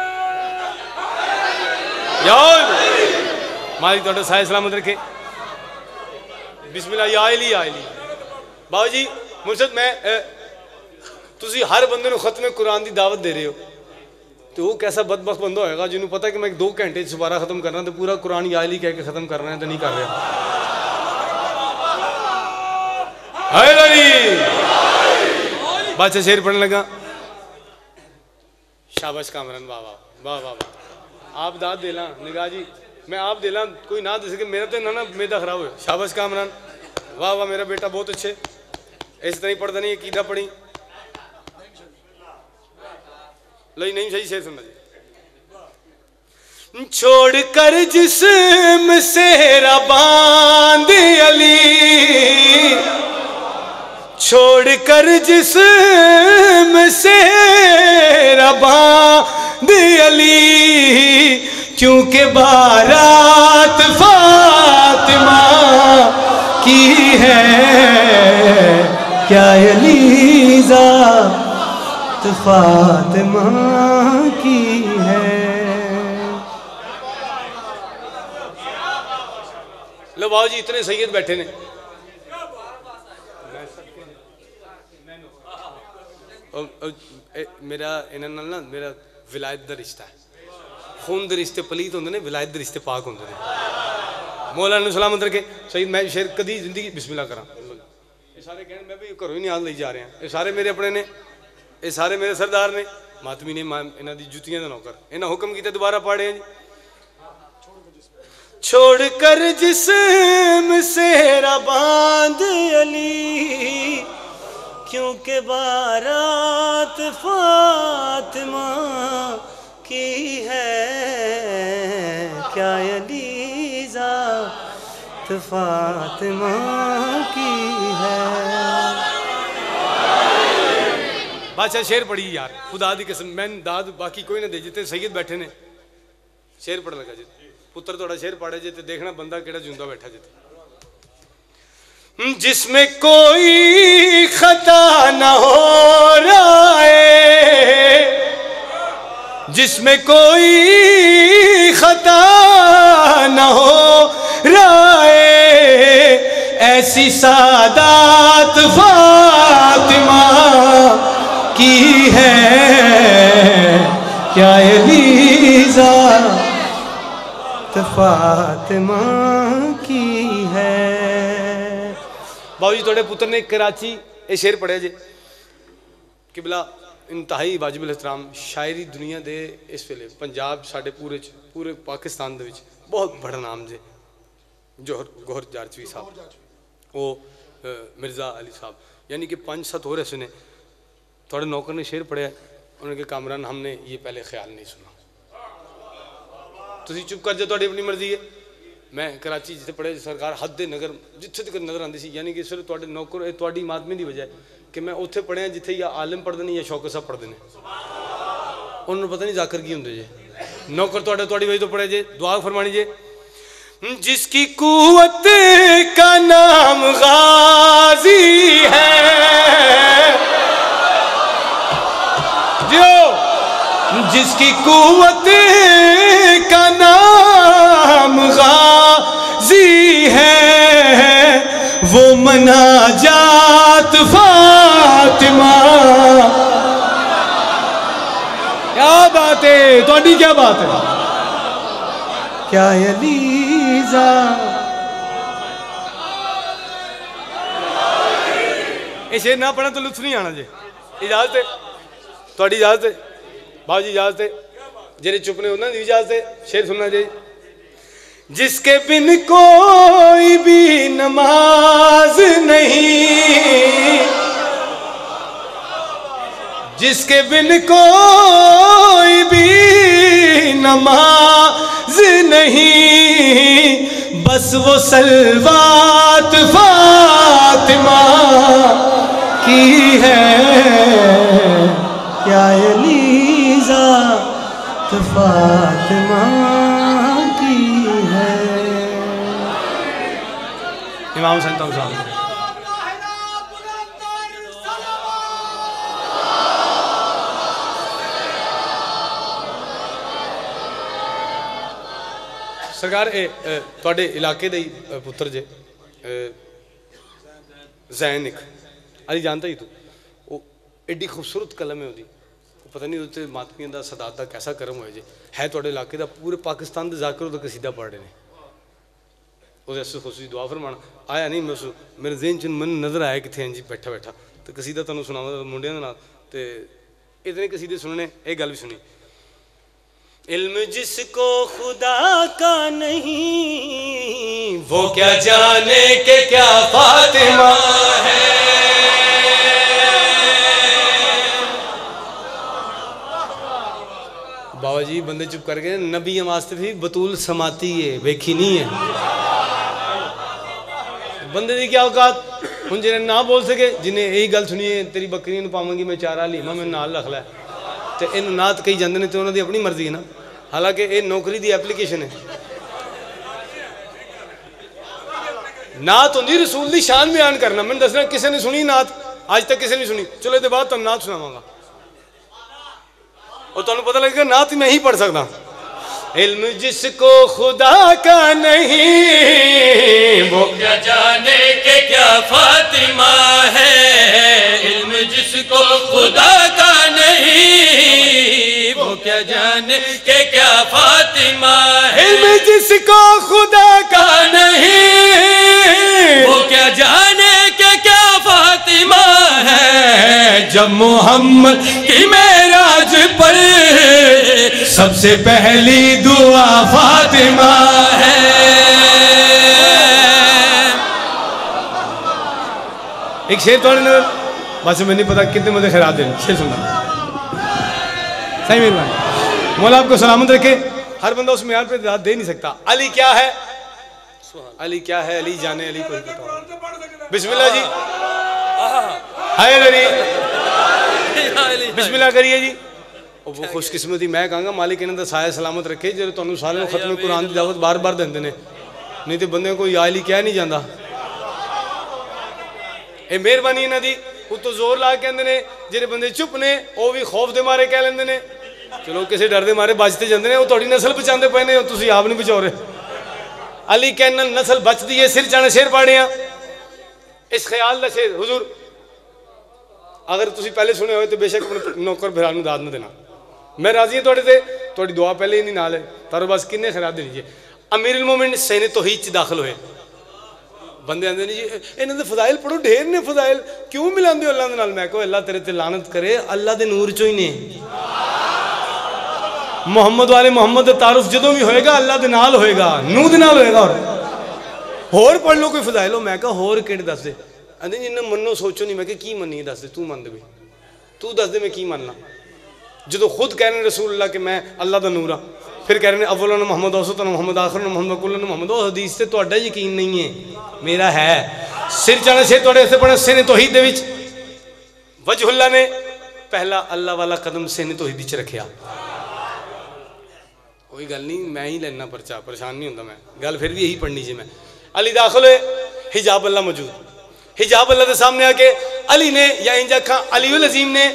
मालिक थोड़े साए सलामत रखे। बिस्मिल्लाह या अली या अली। बाबू जी मुर्शद मैं तुसी हर बंदे नूं खत्मे कुरान की दावत दे रहे हो, तो वो कैसा बदबख्त बंदा होएगा जिन्होंने पता कि मैं दो घंटे सुबारा खत्म करना तो पूरा कुरान या अली कह के खत्म करना है, तो नहीं कर रहा। बादशाह शेर पढ़ने लगा। शाबाश कामरान, वाह वाह वाह वाह वाह, आप दाद देला निगाह जी, मैं आप देला कोई ना दे सके, मेरा तो ना ना मेदा खराब हो। शाबाश कामरान, वाह वाह मेरा बेटा बहुत अच्छे, इस तरह ही पढ़ता नहीं अकीदा पढ़ी। लो नहीं सही शेर सुनना जी। छोड़ कर जिस्म सेरा बांध अली, छोड़ कर जिस्म सेरा बांध अली, क्योंकि बारात फातिमा की है, क्या अलीज़ा फातिमा लो बाबू जी इतने सैयद बैठे ने, मेरा इन्होंने ना मेरा विलायत का रिश्ता है, खून के रिश्ते पलीत होंगे ने, विलायत के रिश्ते पाक होंगे ने। मौला ने सलामत रखे। सईद मैं शेर कदी जिंदगी बिस्मिल्लाह करा, ये सारे कहने मैं भी घरों ही नहीं हाथ ले जा रहे हैं, ये सारे मेरे अपने ने, ये सारे मेरे सरदार ने, मातमी ने, इन्हों की जुतियां का नौकर, इन्हें हुक्म किया दोबारा पढ़े जी। छोड़ कर जिस्म सेरा बांध अली, क्योंकि बारात फातिमा की है, क्या अलीज़ा तो फातिमा की है। बादशाह शेर पढ़ी यार, खुदा दी कसम मैं दाद बाकी कोई ना दे, जितने सैयद बैठे ने शेर पढ़ लगा जी। पुत्र थोड़ा शेर पढ़े जे, देखना बंदा केड़ा जिंदा बैठा जिते। जिसमें कोई खता न हो रहा है, जिसमें कोई खता न हो रहा है, ऐसी सादात फातिमा की है, क्या अलीज़ा फातिमा की है। बाबू जी थोड़े पुत्र ने कराची ये शेर पढ़िया जे, किबला इंतहाई वाजिबुल एहतराम शायरी दुनिया दे इस वेले पंजाब साढ़े पूरे पूरे पाकिस्तान दे विच बहुत बड़ा नाम जे जोहर गोहर जारचवी साहब, वो मिर्ज़ा अली साहब, यानी कि पाँच सत हो रहे ने। थोड़े नौकर ने शेर पढ़िया, उन्होंने कामरान हमने ये पहले ख्याल नहीं सुना, तुम चुप कर जाओ, थोड़ी अपनी मर्जी है। मैं कराची जिथे पढ़े सरकार हद नगर जिथे तक नज़र आती सी, यानी कि सिर्फ थोड़े नौकर थोड़ी मातमी की वजह कि मैं उत्थे पढ़िया जिथे या आलिम पढ़ते हैं या शौकत साहब पढ़ते हैं, उन्होंने पता नहीं जाकर की होंगे जे। नौकर थोड़े थोड़ी वजह तो पढ़े जे, दुआ फरमानी जे। जिसकी कुव्वत का नाम गाजी है, जो जिसकी कुव्वत का नाम गाजी है, वो मनाजात फातिमा। क्या बात है, थोड़ी क्या बात है, क्या अलीज़ा। ये शेर ना पढ़ा तो लुत्फ नहीं आना जी। इजाजत है, थोड़ी इजाजत है बाबू जी, इजाजत है। जेरे चुप ने उन्होंने इजाजत है, शेर सुनना चाहिए। जिसके बिन कोई भी नमाज नहीं, जिसके बिन कोई भी नमाज नहीं, बस वो सलवात फातिमा की है, क्या अलीज़ा तो फातिमा की है। इमाम संतम साहब सरकार थोड़े इलाके दे पुत्र जे जैनिक अली जानता ही तू, वो एडी खूबसूरत कलम है उसकी, पता नहीं उत्ते मातमियों का सदात का कैसा करम हो जे है। थोड़े इलाके का पूरे पाकिस्तान के जाकर तो कसीदा पढ़ रहे हैं, वो खुशी दुआ फरमाना आया नहीं। मैं उस मेरे जेन च मन नज़र आया कितने जी बैठा बैठा तो कसीदा तुहानूं सुनावा मुंडियां दे नाल, ते इतने कसीदे सुनने, एक गल भी सुनी। इल्म जिसको खुदा का नहीं, वो क्या जाने के क्या फातिमा है। बाबा जी बंदे चुप कर गए। नबी वास्ते भी बतूल समाती है, वेखी नहीं है। बंदे की क्या औकात, हूँ जिन्हें ना बोल सके, जिन्हें यही गल सुनी है तेरी बकरी नूं पावांगी मैं चारा लीमा मैं नाल रख लै, तो इन नात कही जाते हैं, तो उन्होंने अपनी मर्जी है ना। हालांकि ये नौकरी की एप्लीकेशन है। नात होंगी रसूल की शान बयान करना। मैंने दसना किसी ने सुनी नात, अज तक किसी ने सुनी, चलो ये बाद तुम नात सुनावांगा और तुहानूं पता लगेगा नात मैं ही पढ़ सकता। इल्म जिसको खुदा का नहीं, जिसको खुदा का नहीं, वो क्या जाने के क्या फातिमा है। इल्म जिसको खुदा का नहीं, वो क्या जाने के क्या फातिमा है। जब मोहम्मद कि मेराज पर सबसे पहली दुआ फातिमा है। एक शेर तो बस मैं नहीं पता कितने मुझे खैरात देने, शेर सुनना सही मेरी बात। मौला आपको सलामत रखे। हर बंदा उस मेयार पे दाद दे नहीं सकता। अली क्या है, अली क्या है, अली जाने अली को बताओ। बिस्मिल्लाह जी, हाय अली, बिस्मिल्लाह करिए जी। और वो खुशकिस्मती मैं कहूँगा मालिक इन्हों का साया सलामत रखे जो तुहानू सारे खत्म कुरान की दावत बार बार देंगे ने, नहीं तो बंदे को या अली कह नहीं जाता। ये मेहरबानी इन्हों की उत्तों जोर ला के कहते हैं, जेडे बंदे चुप ने वो भी खौफ के मारे कह लेंगे ने, चलो किसी डर के मारे बचते जाते हैं। वो थोड़ी नस्ल बचाते पे ने, तुम आप नहीं बचा रहे। अली कहना नस्ल बचती है, सिर चाने शेर पाड़े आ। इस ख्याल का शेर हुजूर अगर तुम पहले सुने हो तो बेशक अपने नौकर फिरा दाद न देना, मैं राजी हूँ थोड़े से, थोड़ी दुआ पहले ही नहीं नाल है तारो बस किन्ने खैरात देनी जी। अमीरुल मोमिन सैने तौहीद च दाखिल हुए, बंदे आते नहीं जी इन्हों के फजाइल पढ़ो, ढेर ने फजाइल क्यों मिलाते हो अल्लाह के नाल। मैं कहो अल्लाह तेरे ते लानत करे, अल्लाह के नूर चो ही ने। मुहम्मद वाले मुहम्मद का तारुफ जो भी होएगा अल्लाह के नाल होएगा, नूह के नाल होएगा। और होर पढ़ लो कोई फजाइलो, मैं कहा होर किहड़े दस दे। आंदे जिन्हें मनो सोचो नहीं, मैं कहा की मन्नी दस दे, तू मन दे बई, तू दस दे मैं की मनना। जो खुद कह रहे हैं रसूल अल्लाह कि मैं अल्लाह का नूर हाँ, फिर कह रहे हैं अव्वल मोहम्मद औसतन मोहम्मद आखिर मोहम्मद कुल्लन मोहम्मद। वो हदीस से तुहाडा यकीन नहीं है, मेरा है। सिर चाने सिर तुहाडे इत्थे पढ़े सिर तौहीद दे विच वजहुल्लाह ने पहला अल्लाह वाला कदम सिर तौहीद च रखिया। कोई गल नहीं, मैं ही लेना परचा, परेशान नहीं होंदा मैं, गल फिर भी यही पढ़नी जी। मैं अली दाखिल हुए, हिजाब अल्लाह मौजूद, हिजाब अल्लाह के सामने आके अली ने या इंज आखा अली उल अजीम ने,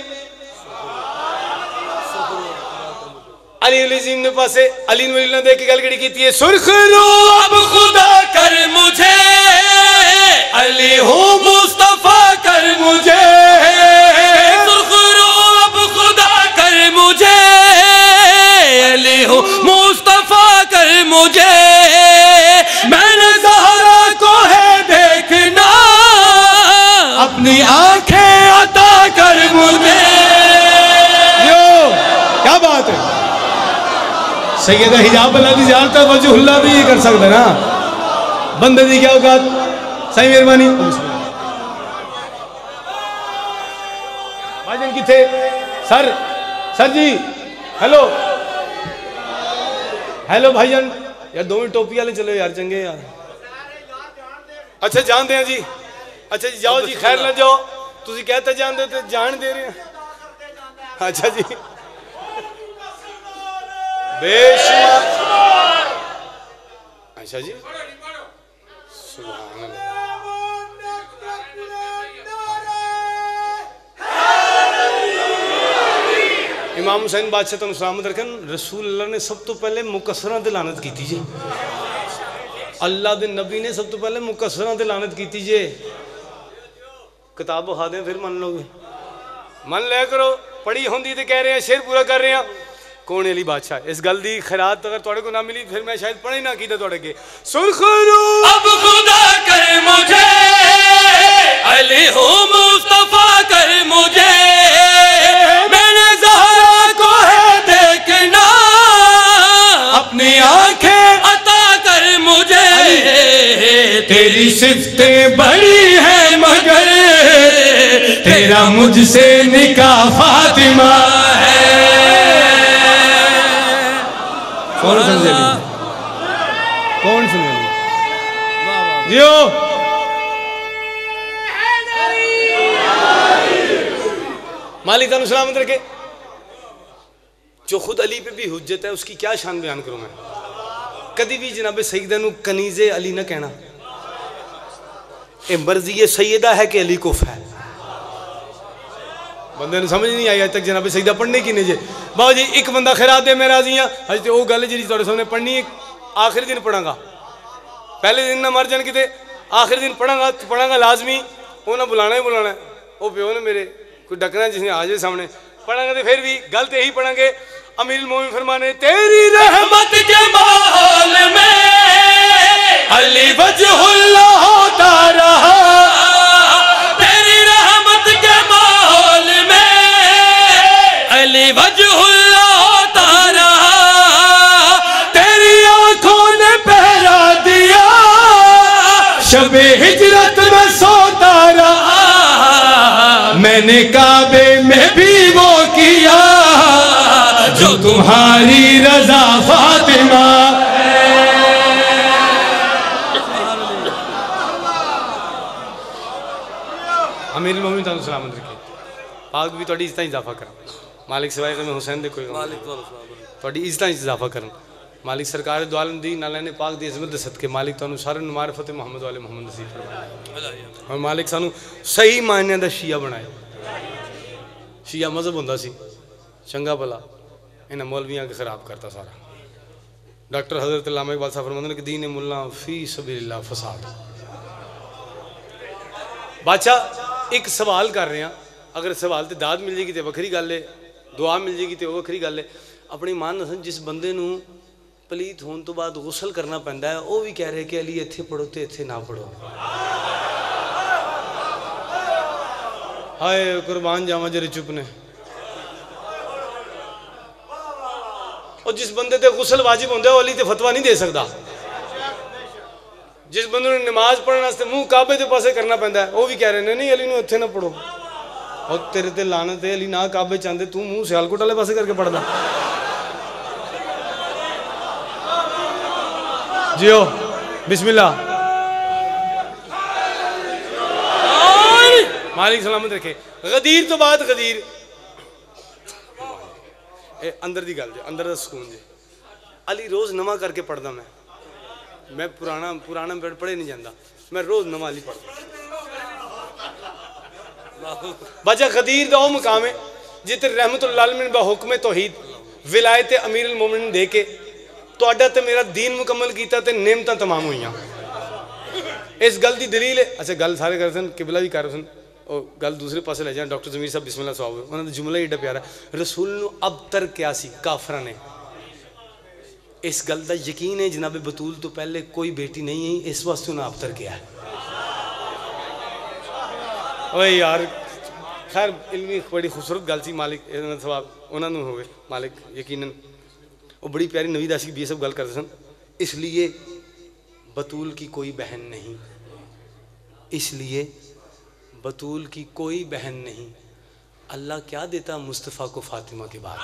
अली उल अजीम ने पासे अली ने देख के गल कड़ी की है, सुरखरू अब खुदा कर मुझे, अली हूँ मुस्तफा कर मुझे, सुरखरू अब खुदा कर मुझे, अली हूँ मुस्तफा कर मुझे। मैंने ज़हरा को है देखना, अपनी आंखें अता कर मुझे। यो क्या बात है, सैयद हिजाब अल्लाह की ज़ियारत वजहुल्लाह भी कर सकते ना, बंदे की क्या औकात। सही मेहरबानी भाईजान किथे sir, sir ji hello hello भाईजान यार दो मिनट टोपी वाले चलो यार, चंगे यार। अच्छा जानते हैं जी, अच्छा जी जाओ जी, खैर ना जाओ, तुम कहते जानते तो जान दे रहे हैं। अच्छा जी बेशुमार, अच्छा जी सुभान अल्लाह। इमाम हुसैन बादशाह तुम सलामत रखन, रसूल अल्लाह ने सब तो पहले मुकस्सरां ते लानत की जी। अल्लाह के नबी ने सब तो पहले मुकस्सरां ते लानत की जी। किताब बखा दें फिर मन लोगे, मन लिया करो, पढ़ी होंगी तो कह रहे हैं, शेर पूरा कर रहे हैं। कौन अली बादशाह, इस गल की खैरात अगर तुहाडे को ना मिली फिर मैं शायद पढ़े ना कीता तुहाडे के। सुरखरू अब खुदा कर मुझे, अली हूँ मुस्तफा कर मुझे। मैंने ज़हरा को है देखना, अपनी आंखें अता कर मुझे। तेरी सिफ्तें बड़ी हैं मगर तेरा मुझसे निकाह फातिमा है। कौन समझे कौन सुने जियो मालिक तानु सलामत रखे। जो खुद अली पे भी हुज्जत है उसकी क्या शान बयान करूं मैं। कभी भी जनाबे सईदा नू कनीज़े अली ना कहना, ये मर्जी सैयदा है कि अली कुफ है। बंदे ने समझ नहीं आई अज तक जनाबे सईदा पढ़ने की नहीं जे। बाबा जी एक बंदा खैरात दे मैं राजी हाँ, अज तो वो गल जी तुहाडे सामने पढ़नी है, आखिरी दिन पढ़ांगा, पहले दिन ना मर जान किते, आखिरी दिन पढ़ांगा पढ़ांगा लाजमी, वो ना बुलाना ही बुलाना। वो प्यो ने मेरे कोई डकना जिसने आ जाए सामने पढ़ांगे तो फिर भी गलत यही पढ़ांगे। अमीरुल मोमिनीन फरमाने तेरी रहमत के माहौल में अली वजहुल्लाह होता रहा, तेरी रहमत के माहौल में अली वजहुल्लाह होता रहा, तेरी आंखों ने पहरा दिया शबे हिजरत में सोता रहा, मैंने काबे में भी वो किया जो तुम्हारी रजा फातिमा। अमीरुल मोमिनीन तानु सलामत रखे, पाक भी थोड़ी इज्जत इजाफा कर मालिक सिवाय मैं हुसैन दे कोई मालिक थोड़ी इज्जत इजाफा कर मालिक सरकार दो आलम दी नाले ने पाक दी इज़्ज़त दे सदके मालिक तानु सारे मारिफत मोहम्मद वाले मोहम्मद नसीब फरमाए और मालिक सानू सही मायने दा शिया बनाए। शिया मजहब हुंदा सी चंगा भला, इन्हां मौलवियां के खराब करता सारा। डॉक्टर हज़रत अल्लामा इकबाल साहब फरमाते हैं कि दीन मुल्ला फी सबीलिल्लाह फसाद। बादशाह एक सवाल कर रहे हैं, अगर सवाल तो दाद मिल जाएगी तो वक्री गल है, दुआ मिल जाएगी तो वक्री गल है। अपनी मान दसन जिस बंदे नूं पलीत होने तो बाद गुसल करना पैंदा है वह भी कह रहे कि अली इत्थे पढ़ो तो इत्थे ना पढ़ो। हाय कुर्बान जावा जरे चुप ने। और जिस बंदे ते गुसल वाजिब होंदा है अली ते फतवा नहीं दे सकता। जिस बंदे ने नमाज पढ़ने वास्ते मुंह काबे के पासे करना पैंदा है वह भी कह रहे हैं नहीं अली नूं इत्थे ना पढ़ो। और तेरे ते लानत है अली ना काबे चाहते तू मुंह सियालकोट वाले पासे करके पढ़दा। जियो बिस्मिल्लाह मालिक सलामत रखे। गदीर तो बाद गदीर ए अंदर दी गल जे अंदर दा सुकून जे अली रोज नवा करके पढ़दा मैं मैं पुराना पुराना पढ़े नहीं जाता मैं रोज नवा अली पढ़दा। बाजा गदीर दा ओ मुकाम है जिते रहमतुल आलमीन बा हुक्म तौहीद विलायत अमीरुल मोमिनीन दे के तुहाडा ते मेरा दीन मुकम्मल किया तो नेमतां तमाम हुई। इस गल की दलील है। अच्छा गल सारे कर सन किबला भी कर सन और गल दूसरे पासे ले जाए। डॉक्टर जमीर साहब बिस्मिल्लाह साहब उन्होंने जुमला ही एडा प्यारा रसूल नूं अब तर क्या सी काफरा ने। इस गल का यकीन है जनाबे बतूल तो पहले कोई बेटी नहीं है इस वास्ते उन्हें अब तर किया है। ओए यार खैर इल्मी बड़ी खूबसूरत गल सी मालिक सवाब उन्होंने हो गए मालिक यकीनन वो बड़ी प्यारी नवी दासी भी ये सब गल करते सन। इसलिए बतूल की कोई बहन नहीं, इसलिए बतूल की कोई बहन नहीं। अल्लाह क्या देता मुस्तफ़ा को फातिमा के बाद।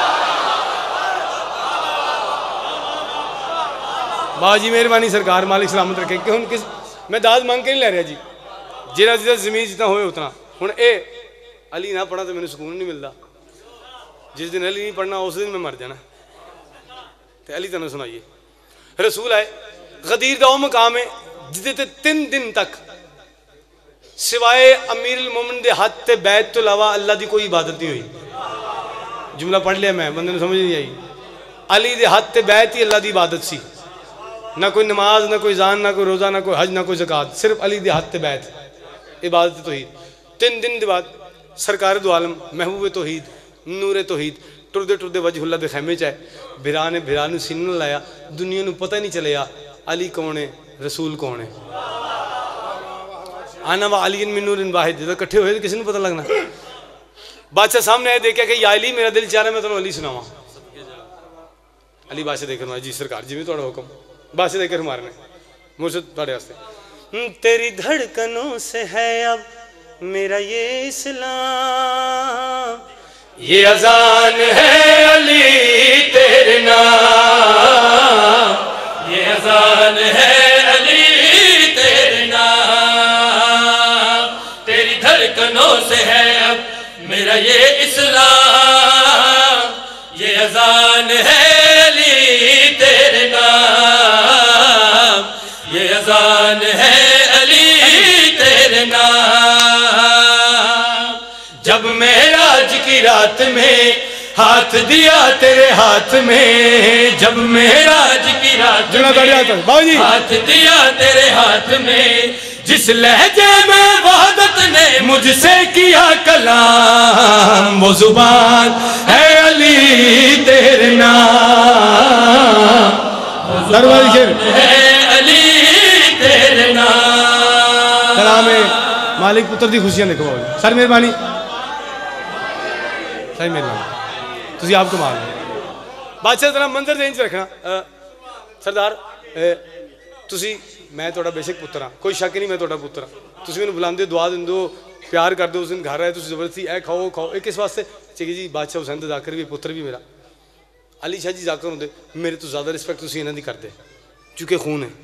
बाजी मेहरबानी सरकार मालिक सलामत रखे कि हुन किस मैं दाद मांग के नहीं लै रहा जी जिला जिला जमीन जितना होए उतना। हुन ए अली ना पढ़ा तो मैंने सुकून नहीं मिलता। जिस दिन अली नहीं पढ़ना उस दिन मैं मर जाना। तो अली तेन सुनाइए रसूल आए गदीर दा मकाम है जिदे तीन दिन तक सिवाय अमीरुल मोमिनीन दे हाथ ते बैत तो अलावा अल्लाह की कोई इबादत नहीं हुई। जुमला पढ़ लिया मैं बंदे ने समझ नहीं आई। अली दे हाथ ते बैत ही अल्लाह की इबादत सी। ना कोई नमाज ना कोई जान ना कोई रोज़ा ना कोई हज ना कोई ज़कात सिर्फ अली दे हाथ ते बैत इबादत तौहीद। तीन दिन के बाद सरकार दो आलम महबूब तौहीद नूरे तौहीद टुरदे टुरदे वजहुल्लाह दे खैमे च है। बिरा ने बिरा नूं सीने लाया दुनिया नूं पता ही नहीं चलिया अली कौन है रसूल कौन है। आना व अली मिन नूरिन वाहिद जब इकट्ठे हुए तो किसी को पता लगना। बादशाह सामने आए देखा कि या अली मेरा दिल चाह रहा मैं तुम्हें अली सुनावा। अली बादशाह देख रहा जी सरकार जिवें तुहाडा हुक्म। बादशाह देख मारने मुझसे तुहाडे वास्ते तेरी धड़कनों से है अब मेरा ये इस्लाम ये अजान है अली तेरे नाम ये अजान है अली तेरे नाम तेरी धड़कनों से है अब मेरा ये इस्लाम ये अजान है अली तेरे नाम ये अजान है अली तेरे नाम। जब मेराज की रात में हाथ दिया तेरे हाथ में जब मेराज की रात में हाथ दिया तेरे हाथ में जिस लहजे में वहदत ने मुझसे किया कलाम, वो जुबान है अली तेरे नाम, दरबारी शेर है अली तेरे नाम। कलाम मालिक पुत्र दी खुशियां देखो सर मेहरबानी सही मेहरबानी तुझे आपको माल बादशाह जरा मंजर देन च रखना सरदार तुसी मैं थोड़ा बेशक पुत्र हाँ कोई शक नहीं मैं थोड़ा पुत्र हाँ तुसी मैंने बुलाते दुआ देंदे हो प्यार कर दो उस दिन घर आए तुसी जबरदस्ती ए खाओ खाओ ये किस वास्ते चाहिए जी बादशाह हुसैन तो जाकर भी पुत्र भी मेरा अली शाह जी जाकर होंगे मेरे तो ज़्यादा रिस्पैक्ट तुसी इन्हां दी करदे चूंकि खून है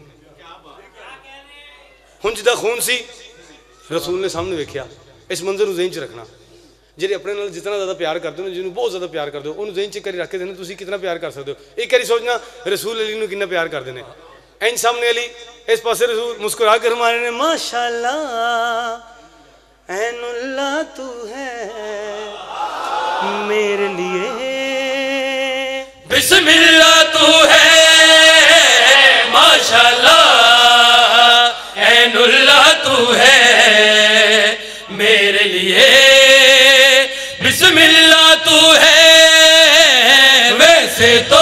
हुण जिदा खून सी रसूल ने सामने वेख्या इस मंजर को ज़हन च रखना ਜਿਹੜੇ अपने नाल जितना ज़्यादा प्यार करते हो जिन्होंने बहुत ज़्यादा प्यार करते हो उन्होंने ज़हन च करी रख के देना तुसी कितना प्यार कर सकते हो एक बारी सोचना रसूल अली नूं कितना प्यार करते हैं इंज सामने अली इस पासे रसूल मुस्कुरा कर हमारे ने माशाअल्लाह ऐनुल्लाह तू है मेरे लिए बिस्मिल्लाह तू है माशाअल्लाह ऐनुल्लाह तू है मेरे लिए बिस्मिल्लाह तू है वैसे तो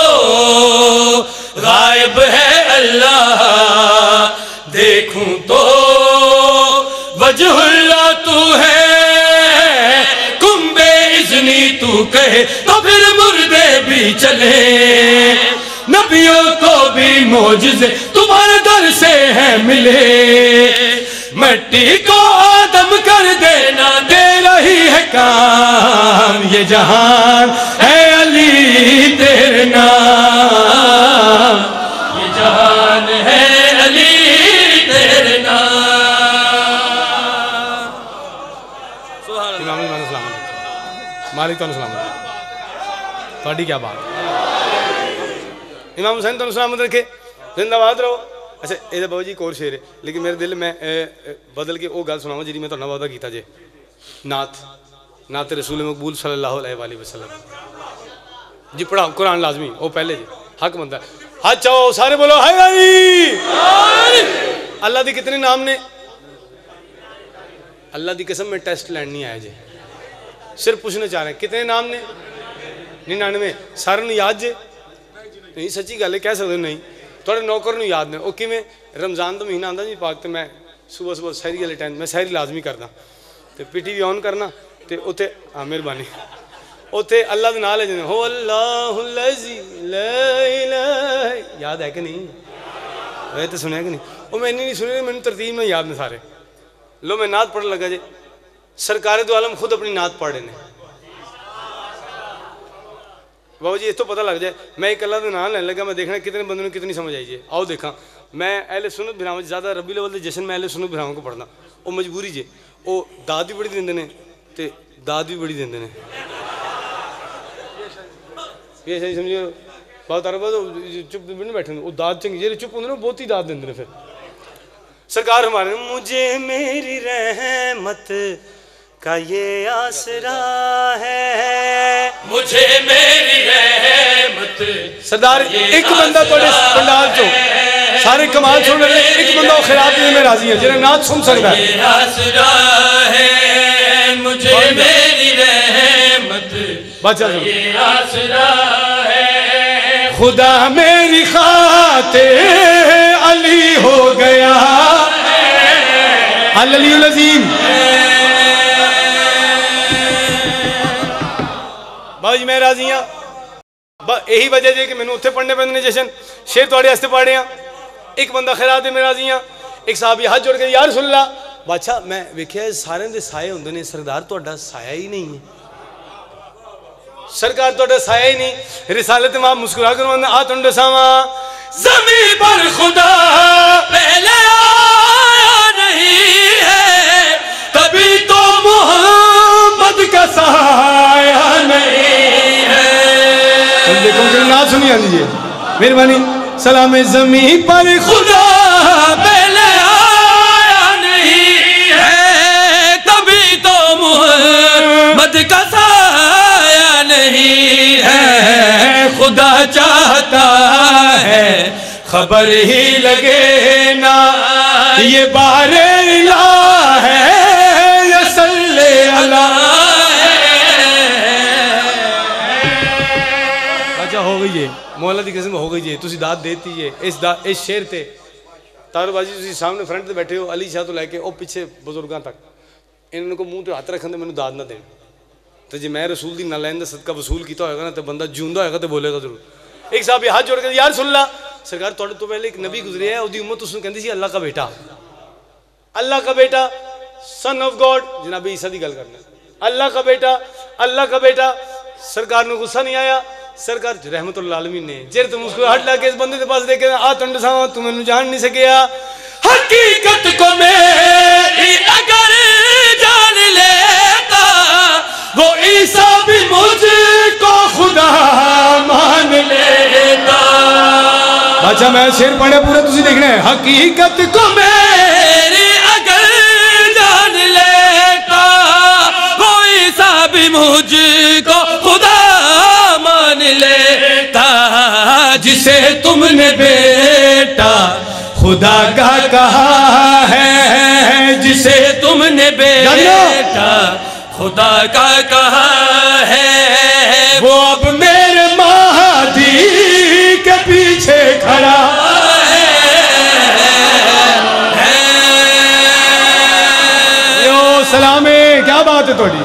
गायब है अल्लाह देखूं तो वजहुल्लाह तू है कुंबे इज़्नी तू कहे तो फिर मुर्दे भी चले नबियों को भी मोजिज़े तुम्हारे दर से है मिले मिट्टी को आदम कर देना दे रही है काम ये जहान है अली तेरे नाम ये जहान है अली तेरे नाम। मालिक तो सलामत थोड़ी क्या बात इमाम हुसैन तो सलामत रखे जिंदाबाद रहो। अच्छा ये बाबा जी एक और शेर है लेकिन मेरे दिल में बदल के वो गल सुनावा जी मैं तो वादा किया जे नात नात रसूल मकबूल सल्लल्लाहु अलैहि वसल्लम जी पढ़ाओ कुरान लाजमी वो पहले जी हक बनता है हाथ चाहो सारे बोलो हाय भाई अल्लाह के कितने नाम ने अल्लाह की कसम में टेस्ट लैंड नहीं आया जे सिर्फ पूछना चाह रहे हैं कितने नाम ने निन्यानवे सारे याद जे नहीं सच्ची गल है कह सकते नहीं थोड़े नौकर नूं याद ने वो किवें रमज़ान का महीना आंदा जी पाक तो मैं सुबह सुबह सहरी वाले टाइम मैं सहरी लाजमी करदा तो पी टी वी ऑन करना तो उत्थे हाँ मेहरबानी उत्थे अल्लाह के नाम ले जाने हो अल्लाहुल्लज़ी ला इलाहा याद है कि नहीं वह तो सुनिया कि नहीं वो मैंने नहीं सुने मैंने तरतीब में याद ने सारे लो मैं नात पढ़ने लगा जे सरकार दो आलम खुद अपनी नात पढ़ रहे हैं बाबा जी इस तो पता लग जाए मैं एक अल्लाह का नाम लेने लगा मैं देखना कितने बंदों ने कितनी समझ आई है आओ देखा मैं अहले सुन्नत बिराम ज़्यादा रबी लेवल के जश्न में अहले सुन्नत बिराम को पढ़ना वो मजबूरी जे वो दाद भी बड़ी देंगे ने ते दाद भी बड़ी देंगे ने ये सही समझिए बहुत अरबा तो चुप नहीं बैठे वो दाद चंगी जे चुप होंगे ना बहुत ही दाद देंगे फिर सरकार हमारे मुझे मेरी रहमत का ये आसरा है मुझे मेरी रहमत सरदार एक बंदा थोड़े पंडाल चो सारे कमाल सुन रहे एक बंदा खिलाफ में राजी है जिन्हें नाच सुन सकता है आसरा है मुझे मेरी रहमत बचा ये आसरा है खुदा मेरी खातिर अली हो गया अली अजीम बाबा मैं राजी हाँ यही वजह है कि मैंने उत्थे पढ़ने पैंदे ने जशन शेर थोड़े वास्ते पढ़े हाँ एक बंदा खैरात मैं राजी हाँ एक साहब हाथ जोड़ के यार सुन ला बादशाह मैं वेख्या सारे दे साए होंदे ने सरदार तुहाडा साया ही नहीं है सरकार तुहाडा साया ही नहीं रिसालत मां मुस्कुरा कर आ तुम दसावा ज़मीन पर खुदा पहले आया नहीं है तभी तो मोहम्मद का साया नहीं है। देखो कि ना सुनी आती है मेहरबानी सलाम ज़मीन पर खुदा पहले आया नहीं है तभी तो मोहम्मद का साया नहीं है खुदा चाहता है खबर ही लगे ना ये बारे इलाह है ये मौला की किस्म हो गई जी, तुसी दात देती जे इस दा इस शेर ते तारबाजी तुसी सामने फ्रंट ते बैठे हो अली शाह तो लैके और पिछे बजुर्गों तक इन्होंने को मुँह ते हथ रखन मैंने दात ना देनी। तो जे मैं रसूल दी नालैन दा सदका वसूल किया होगा ना तो बंदा जिंदा होगा तो बोलेगा जरूर। एक साहब हाथ जोड़ के यार सुन ला सरकार तुहाडे तो पहले एक नबी गुजरे है उसकी उम्मत उसने कहती सी अल्लाह का बेटा, अल्लाह का बेटा सन ऑफ गॉड जनाब ईसा की गल करना, अल्लाह का बेटा अल्लाह का बेटा। सरकार को गुस्सा नहीं आया, सरकार रहमतुल्लाह आलमीन ने जेर तुम उसको हट ला के इस बंदे के पास देखे आ टंड सा तू मैनू जान नहीं सकिया। हकीकत को मेरी अगर जान लेता वो ईसा भी मुझको खुदा मान लेता। अच्छा मैं शेर पढ़े पूरे तुसी देखना है। हकीकत को मेरी अगर जान लेता वो ईसा भी मुझको खुदा मान लेता। जिसे तुमने बेटा खुदा का कहा है, जिसे तुमने बेटा खुदा का कहा है वो अब मेरे महादी के पीछे खड़ा है। यो सलामे क्या बात है थोड़ी।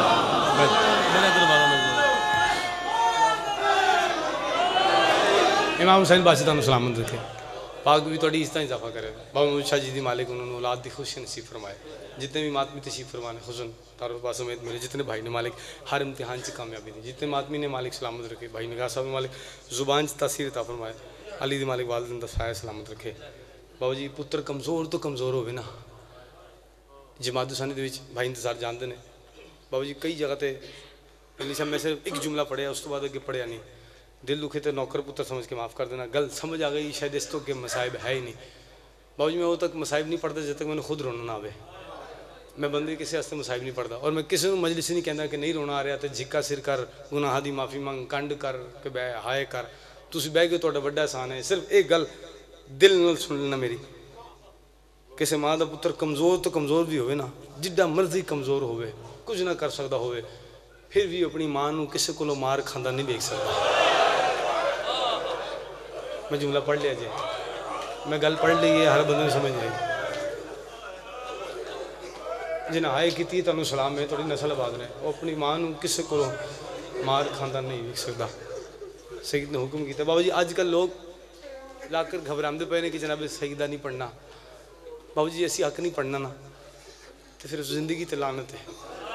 इमाम हुसैन बासी तुहानू सलामत रखे, पाक भी थोड़ी इस तरह इजाफा करे। बाबा मुहम्मद शाह जी दी मालिक उन्होंने औलाद की खुशी नसीब फरमाए। जितने भी मातमी तशरीफ फरमाने हुसन तारुफ पास समेत मेरे जितने भाई ने मालिक हर इम्तिहान से कामयाबी दी, जितने मातमी ने मालिक सलामत रखे। भाई निगाह साहब मालिक जुबान से तासीर अता फरमाए। अली दी मालिक वालिदैन दा साया सलामत रखे। बाबू जी पुत्र कमज़ोर तो कमज़ोर होवे ना, जमात हुसैनी दे विच भाई इंतजार जानते हैं। बाबू जी कई जगह ते हमेशा मैं सिर्फ एक जुमला पढ़िया उस तो बाद अगे पढ़िया नहीं। दिल दुखे तो नौकर पुत्र समझ के माफ़ कर देना, गल समझ आ गई शायद इस तो के मसाइब है ही नहीं। बाबू जी मैं वो तक मसाइब नहीं पढ़ता जब तक मैंने खुद रोना ना आवे। मैं बंदे किसी वास्ते मसाइब नहीं पढ़ता और मैं किसी को मजलिस नहीं कहता कि नहीं रोना आ रहा तो झिक्का सिर कर गुनाह दी माफ़ी मंग कंड कर के बह हाय कर तुम बह के थोड़ा बड़ा एहसान है। सिर्फ एक गल दिल नाल सुन लेना मेरी, किसी माँ का पुत्र कमज़ोर तो कमज़ोर भी होवे ना, जिड्डा मर्जी कमज़ोर होवे कुछ ना कर सकता होवे फिर भी अपनी माँ को किसी को मार खांदा नहीं देख सकता। मैं जुमला पढ़ लिया जी, मैं गल पढ़ ली है हर बंदे ने समझ आई। जिन्हें हाय की तुम सलाम है थोड़ी नस्ल आबाद ने वो अपनी माँ को किसी को मार खांदा नहीं देख सकता। सईद ने हुक्म किया। बाबू जी अजकल लोग लाकर घबराते पे ने कि जनाब सईदा नहीं पढ़ना। बाबू जी असी हक नहीं पढ़ना ना तो फिर जिंदगी तो लानत है।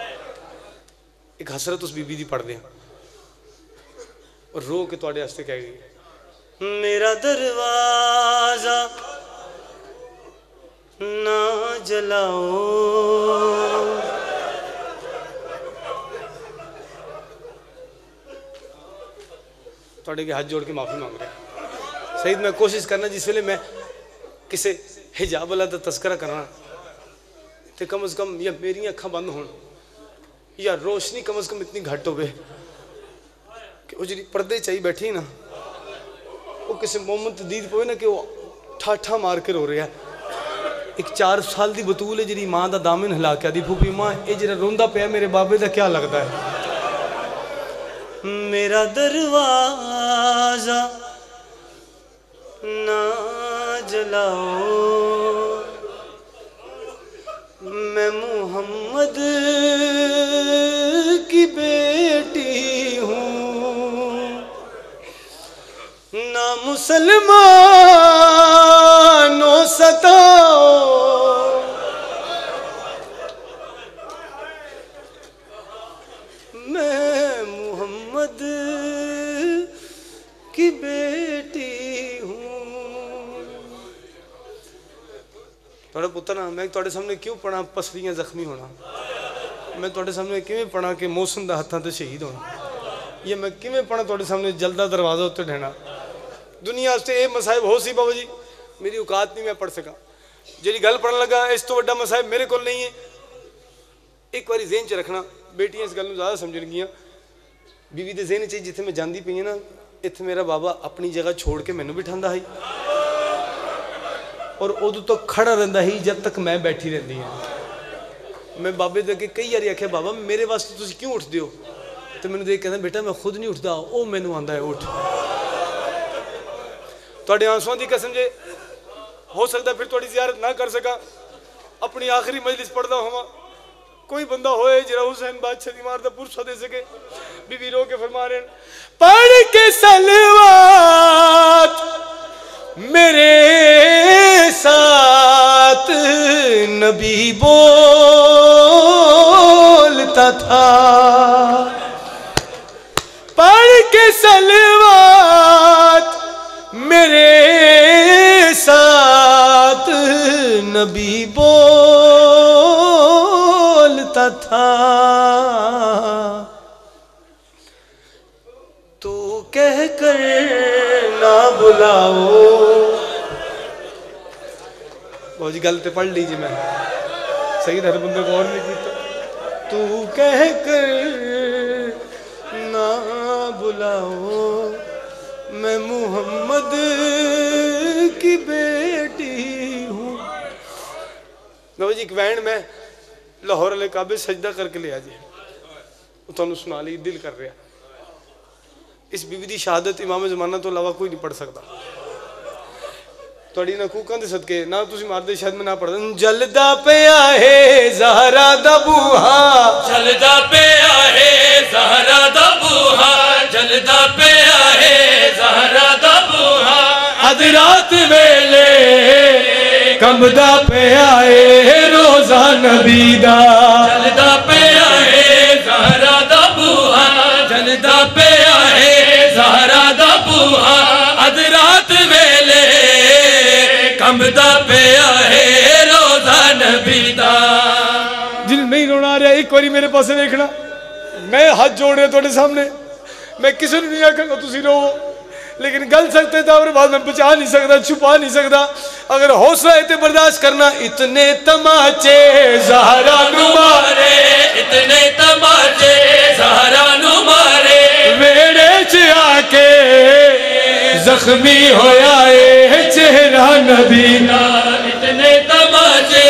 एक हसरत उस बीबी दी पढ़ते हैं और रो के तुहाडे वास्ते कह गई मेरा दरवाजा ना जलाओ, थोड़े के हाथ जोड़ के माफ़ी मांग रहे। सईद मैं कोशिश करना जिस वेले मैं किसी हिजाब वाला का तस्करा करना तो कम अज़ कम या मेरी अखा बंद हो या रोशनी कम अज़ कम इतनी घट हो कि वो जी पर्दे चाहिए बैठी ना वो किसी मोहम्मद दीद पे ना कि वो ठाठा मार के रो रहा है। एक चार साल की बतूल है जी माँ का दामन हिला के आदि फूफी माँ ये जरा रोंदा पे मेरे बाबे का क्या लगता है। मेरा दरवाजा ना जलाओ मैं मोहम्मद की बेटी हूँ ना मुसलमानों सताओ मैं मोहम्मद की बेटी हूँ। थोड़ा पुत्र ना मैं थोड़े सामने क्यों पढ़ा पसलियां जख्मी होना, मैं थोड़े सामने किवें पढ़ा कि मौसम का हाथों से शहीद होना, ये मैं किवें पढ़ा थोड़े सामने जलदा दरवाजा उत्ते ढहना। दुनिया से ये मसाइब हो सी बाबू जी मेरी औकात नहीं मैं पढ़ सका। जी गल पढ़न लगा इस तो वड्डा मसाइब मेरे को नहीं है। एक बार जेहन च रखना बेटियां इस गल में ज़्यादा समझणगियां। बीवी के जेहन च जिथे मैं जाती पई ना इत्थे मेरा बाबा अपनी जगह छोड़ के मैनू बिठांदा है और उदों तो खड़ा रहिंदा ही जब तक मैं बैठी रहिंदी हां। मैं बाबे दे अगे कई बार आख्या बाबा मेरे वास्ते तुसीं क्यों उठदे हो तो मैनू देख कहंदा बेटा मैं खुद नहीं उठदा वो मैनू आंदा है उठ। थोड़े आंसुओं की कसम जे हो सकता फिर थोड़ी जियारत ना कर सका अपनी आखिरी मजलिस पढ़ता हुआ कोई बंदा होए जरा हुसैन बादशाह दी मार दा पुरसा दे सके। बीबी रो के फरमा रहे पढ़ के सलवात मेरे साथ नबी बोलता था, पढ़ के सलवात मेरे साथ नबी बोलता था, तो कह कर ना बुलाओ। बहुत जी गल तो पढ़ लीजिए, मैं सही हर बंदे को और नहीं किया। तू कह कर ना बुलाओ मैं मोहम्मद की बेटी हूँ। नवा जी एक वैन में लाहौर वाले काबे सजदा करके लिया जी, तुहानू सुना ली दिल कर रहा। इस बीबी की शहादत इमाम जमाना तो इलावा कोई नहीं पढ़ सकता। थोड़ी नकूकां दे सदके ना तुसी मारदे शायद मैं ना पढ़दा। जलदा पिया है ज़हरा दा बूहा, जलदा पिया है ज़हरा दा बूहा, जलदा पिया है ज़हरा दा बूहा, अध रात वेले कंबदा पिया है रोज़ा नबी दा, जलदा पिया है ज़हरा दा बूहा, जलदा पिया है ज़हरा दा बूहा, अध रात वेले कंबदा पिया है रोज़ा नबी दा। जिन नहीं रोना आ रहा एक बारी मेरे पास देखना, मैं हाथ जोड़ रहा थोड़े सामने, मैं किसी ने नहीं आखा तुसी रोवो, लेकिन गल सकते था और बाद में बचा नहीं सकता, छुपा नहीं सकता। अगर हौसला है तो बर्दाश्त करना। इतने तमाचे ज़हरा नु मारे, इतने तमाचे ज़हरा नु मारे, वेड़े च आके जख्मी होया है चेहरा नबी दा, इतने तमाचे।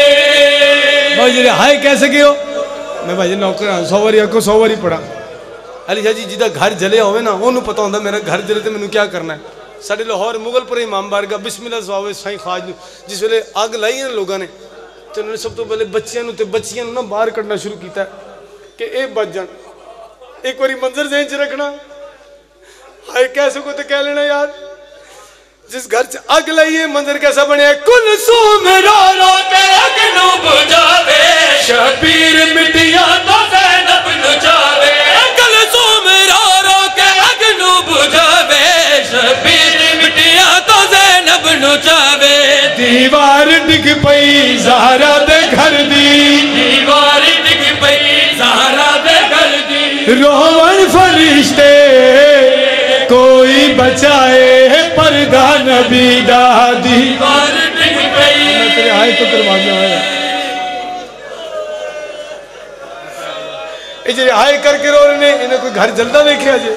भाई हाय कैसे गए हो? मैं भाई नौकर हाँ, सौ बारी आपको सौ बारी पढ़ा। अली शाह जी जिदा घर जलिया होवे ना उन्होंने पता होता मेरा घर जले तो मैंने क्या करना है। साढ़े लाहौर मुगलपुर इमाम बारगाह बिस्मिल्लाह सवावे साईं खाज जिस वेले अग लाई है लोगों ने तो उन्होंने सब तो पहले बच्चियों ते बच्चियों ना बाहर कढ़ना शुरू किया कि ये बच जान। एक बारी मंजर ज़हन च रखना, हाय कैसे को तो कह लेना यार जिस घर च अग लाई है मंजर कैसा बने। कुलसूम रो रो के अग नू बुझावे, शबीर मिटिया तो ज़ैनब नू जावे, कुलसूम रो रो के अग नू बुझावे, शबीर मिटिया तो ज़ैनब नू जावे। दीवार डिग पई ज़हरा दे घर दी, दीवार डिग पई ज़हरा दे घर दी, रोवन फरिश्ते कोई बचाए पर्दा नबी दा, दीवार डिग पई। तेरे हाय तो करवाने आया ये जे हाय करके रो रहे ने, इन्हें कोई घर जलदा देखिया जे।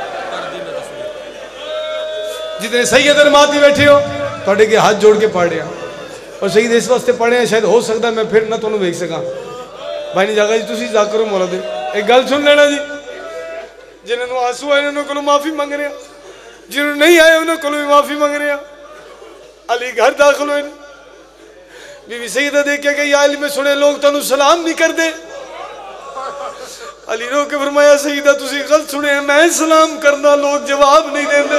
जितने सैयद माती बैठे हो थोड़े के हाथ जोड़ के पढ़ रहा और शहीद इस वास्ते पढ़े हैं, शायद हो सकता मैं फिर ना तुहानू वेख सका। भाई नहीं जागा जी तुसी जा करो मौला दे। एक गल सुन लेना जी, जिन्होंने आंसू आए उन्होंने को माफी मंग रहे, जिन्होंने नहीं आए उन्होंने को भी माफी मंग रहे। अली घर दाखिल हुए, बीबी सईदा देखिया कि या अली में सुने लोग तुहानू सलाम नहीं करते। अली रो के फरमाया सईदा तुसी गलत सुने, मैं सलाम करना लोग जवाब नहीं देते।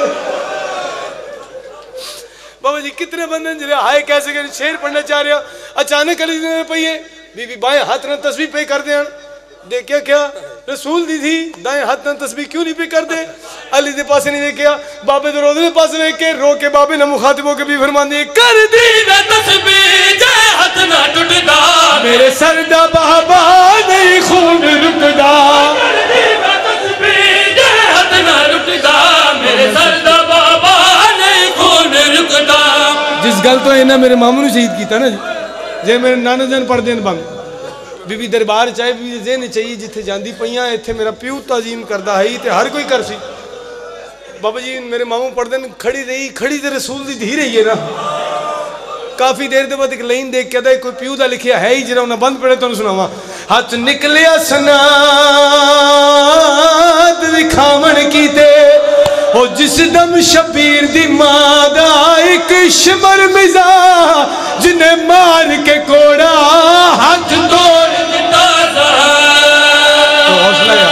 बाबा जी कितने बंदे जिन्हें हाय कैसे कर शेर पढ़ना चाह रहे हो, अचानक अली ने पई बीबी बाएं हाथ ने तस्बीह पे कर दे। देखिया क्या रसूल दी थी दाएं हाथ ने तस्बीह क्यों नहीं पे कर दे। अली दे पास नहीं देखिया, बाबे दे रोदे पास देख के रो के बाबे ने मुखातिबों के भी फरमांदे कर दी वे तस्बीह जय हाथ ना टुटदा, मेरे सर दा बाबा नहीं खून रुकदा, कर दी वे तस्बीह जय हाथ ना टुटदा, मेरे सर दा बाबा नहीं खून रुकदा। जिस गल तो इन्हें मेरे मामू ने शहीद किया ना जी, जे मेरे नाना जन पढ़ देन बंद बीबी दरबार चाहे बीबी जे नहीं चाहिए जिथे जाती पईयां इत्थे मेरा प्यू ताजीम करता है तो हर कोई कर सी। बाबा जी मेरे मामू पढ़ते खड़ी रही खड़ी तो रसूल की धी रही है ना। काफ़ी देर के बाद एक लाइन देख के कोई प्यू का लिखिया है ही जरा उन्हें बंद पढ़े तुम सुनावा। हथ निकलिया सनाद विखावन कीते ओ जिस दम शबीर दी मां दा एक शिमर मिजा जिन्हें मार के कोड़ा हाथ तोड़ दिता तो हौसला यार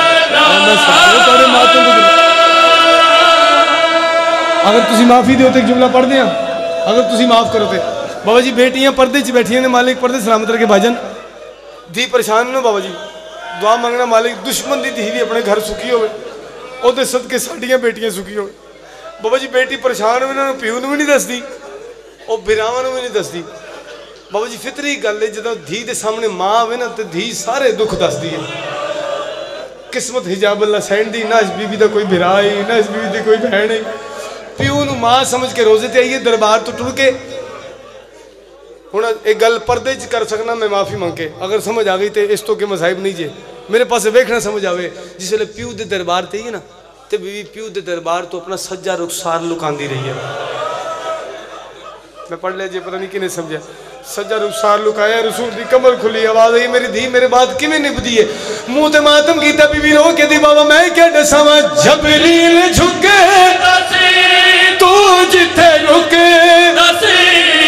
अगर तुसी माफी दो तो एक जुमला पढ़ दिया अगर तुसी माफ करो तो बाबा जी बेटियां पर्दे च बैठियां ने मालिक पर्दे सलामत रखे भाजन धी परेशान नो बाबा जी दुआ मंगना मालिक दुश्मन दी धी भी अपने घर सुखी होवे ओदे सदके साडियां बेटियां सुखी होवे बाबा जी बेटी परेशान होवे ना प्यू नूं भी नहीं दसदी ओ बिरावां नूं भी नहीं दसदी बाबा जी फितरी गल है जदों धी दे सामने मां आवे ना ते धी सारे दुख दसदी है किस्मत हिजाब अल्लाह सैंड दी ना इस बीबी दा कोई बिरा है ना इस बीबी दी कोई बहन है प्यू नूं मां समझ के रोजे ते आइए दरबार तो टुर के हुण एक गल पर्दे च कर सकना मैं माफ़ी मंग के अगर समझ आ गई तो इस तो के मसाहिब नहीं जे मेरे पास वेखना समझ आवे जिस वे प्यू के दरबार ते ही ना तो बीवी प्यू के दरबार तो अपना सज्जा रुखसार लुकांदी रही है मैं पढ़ लिया जे पता नहीं किने समझा सज्जा रुखसार लुकाया रसूल दी कमर खुली आवाज आई मेरी धी मेरे बात किवें निभदी है मुंह ते मातम कीता बीवी रो के दी बाबा मैं क्या दसावां जबरील झुके तू जिथे रुके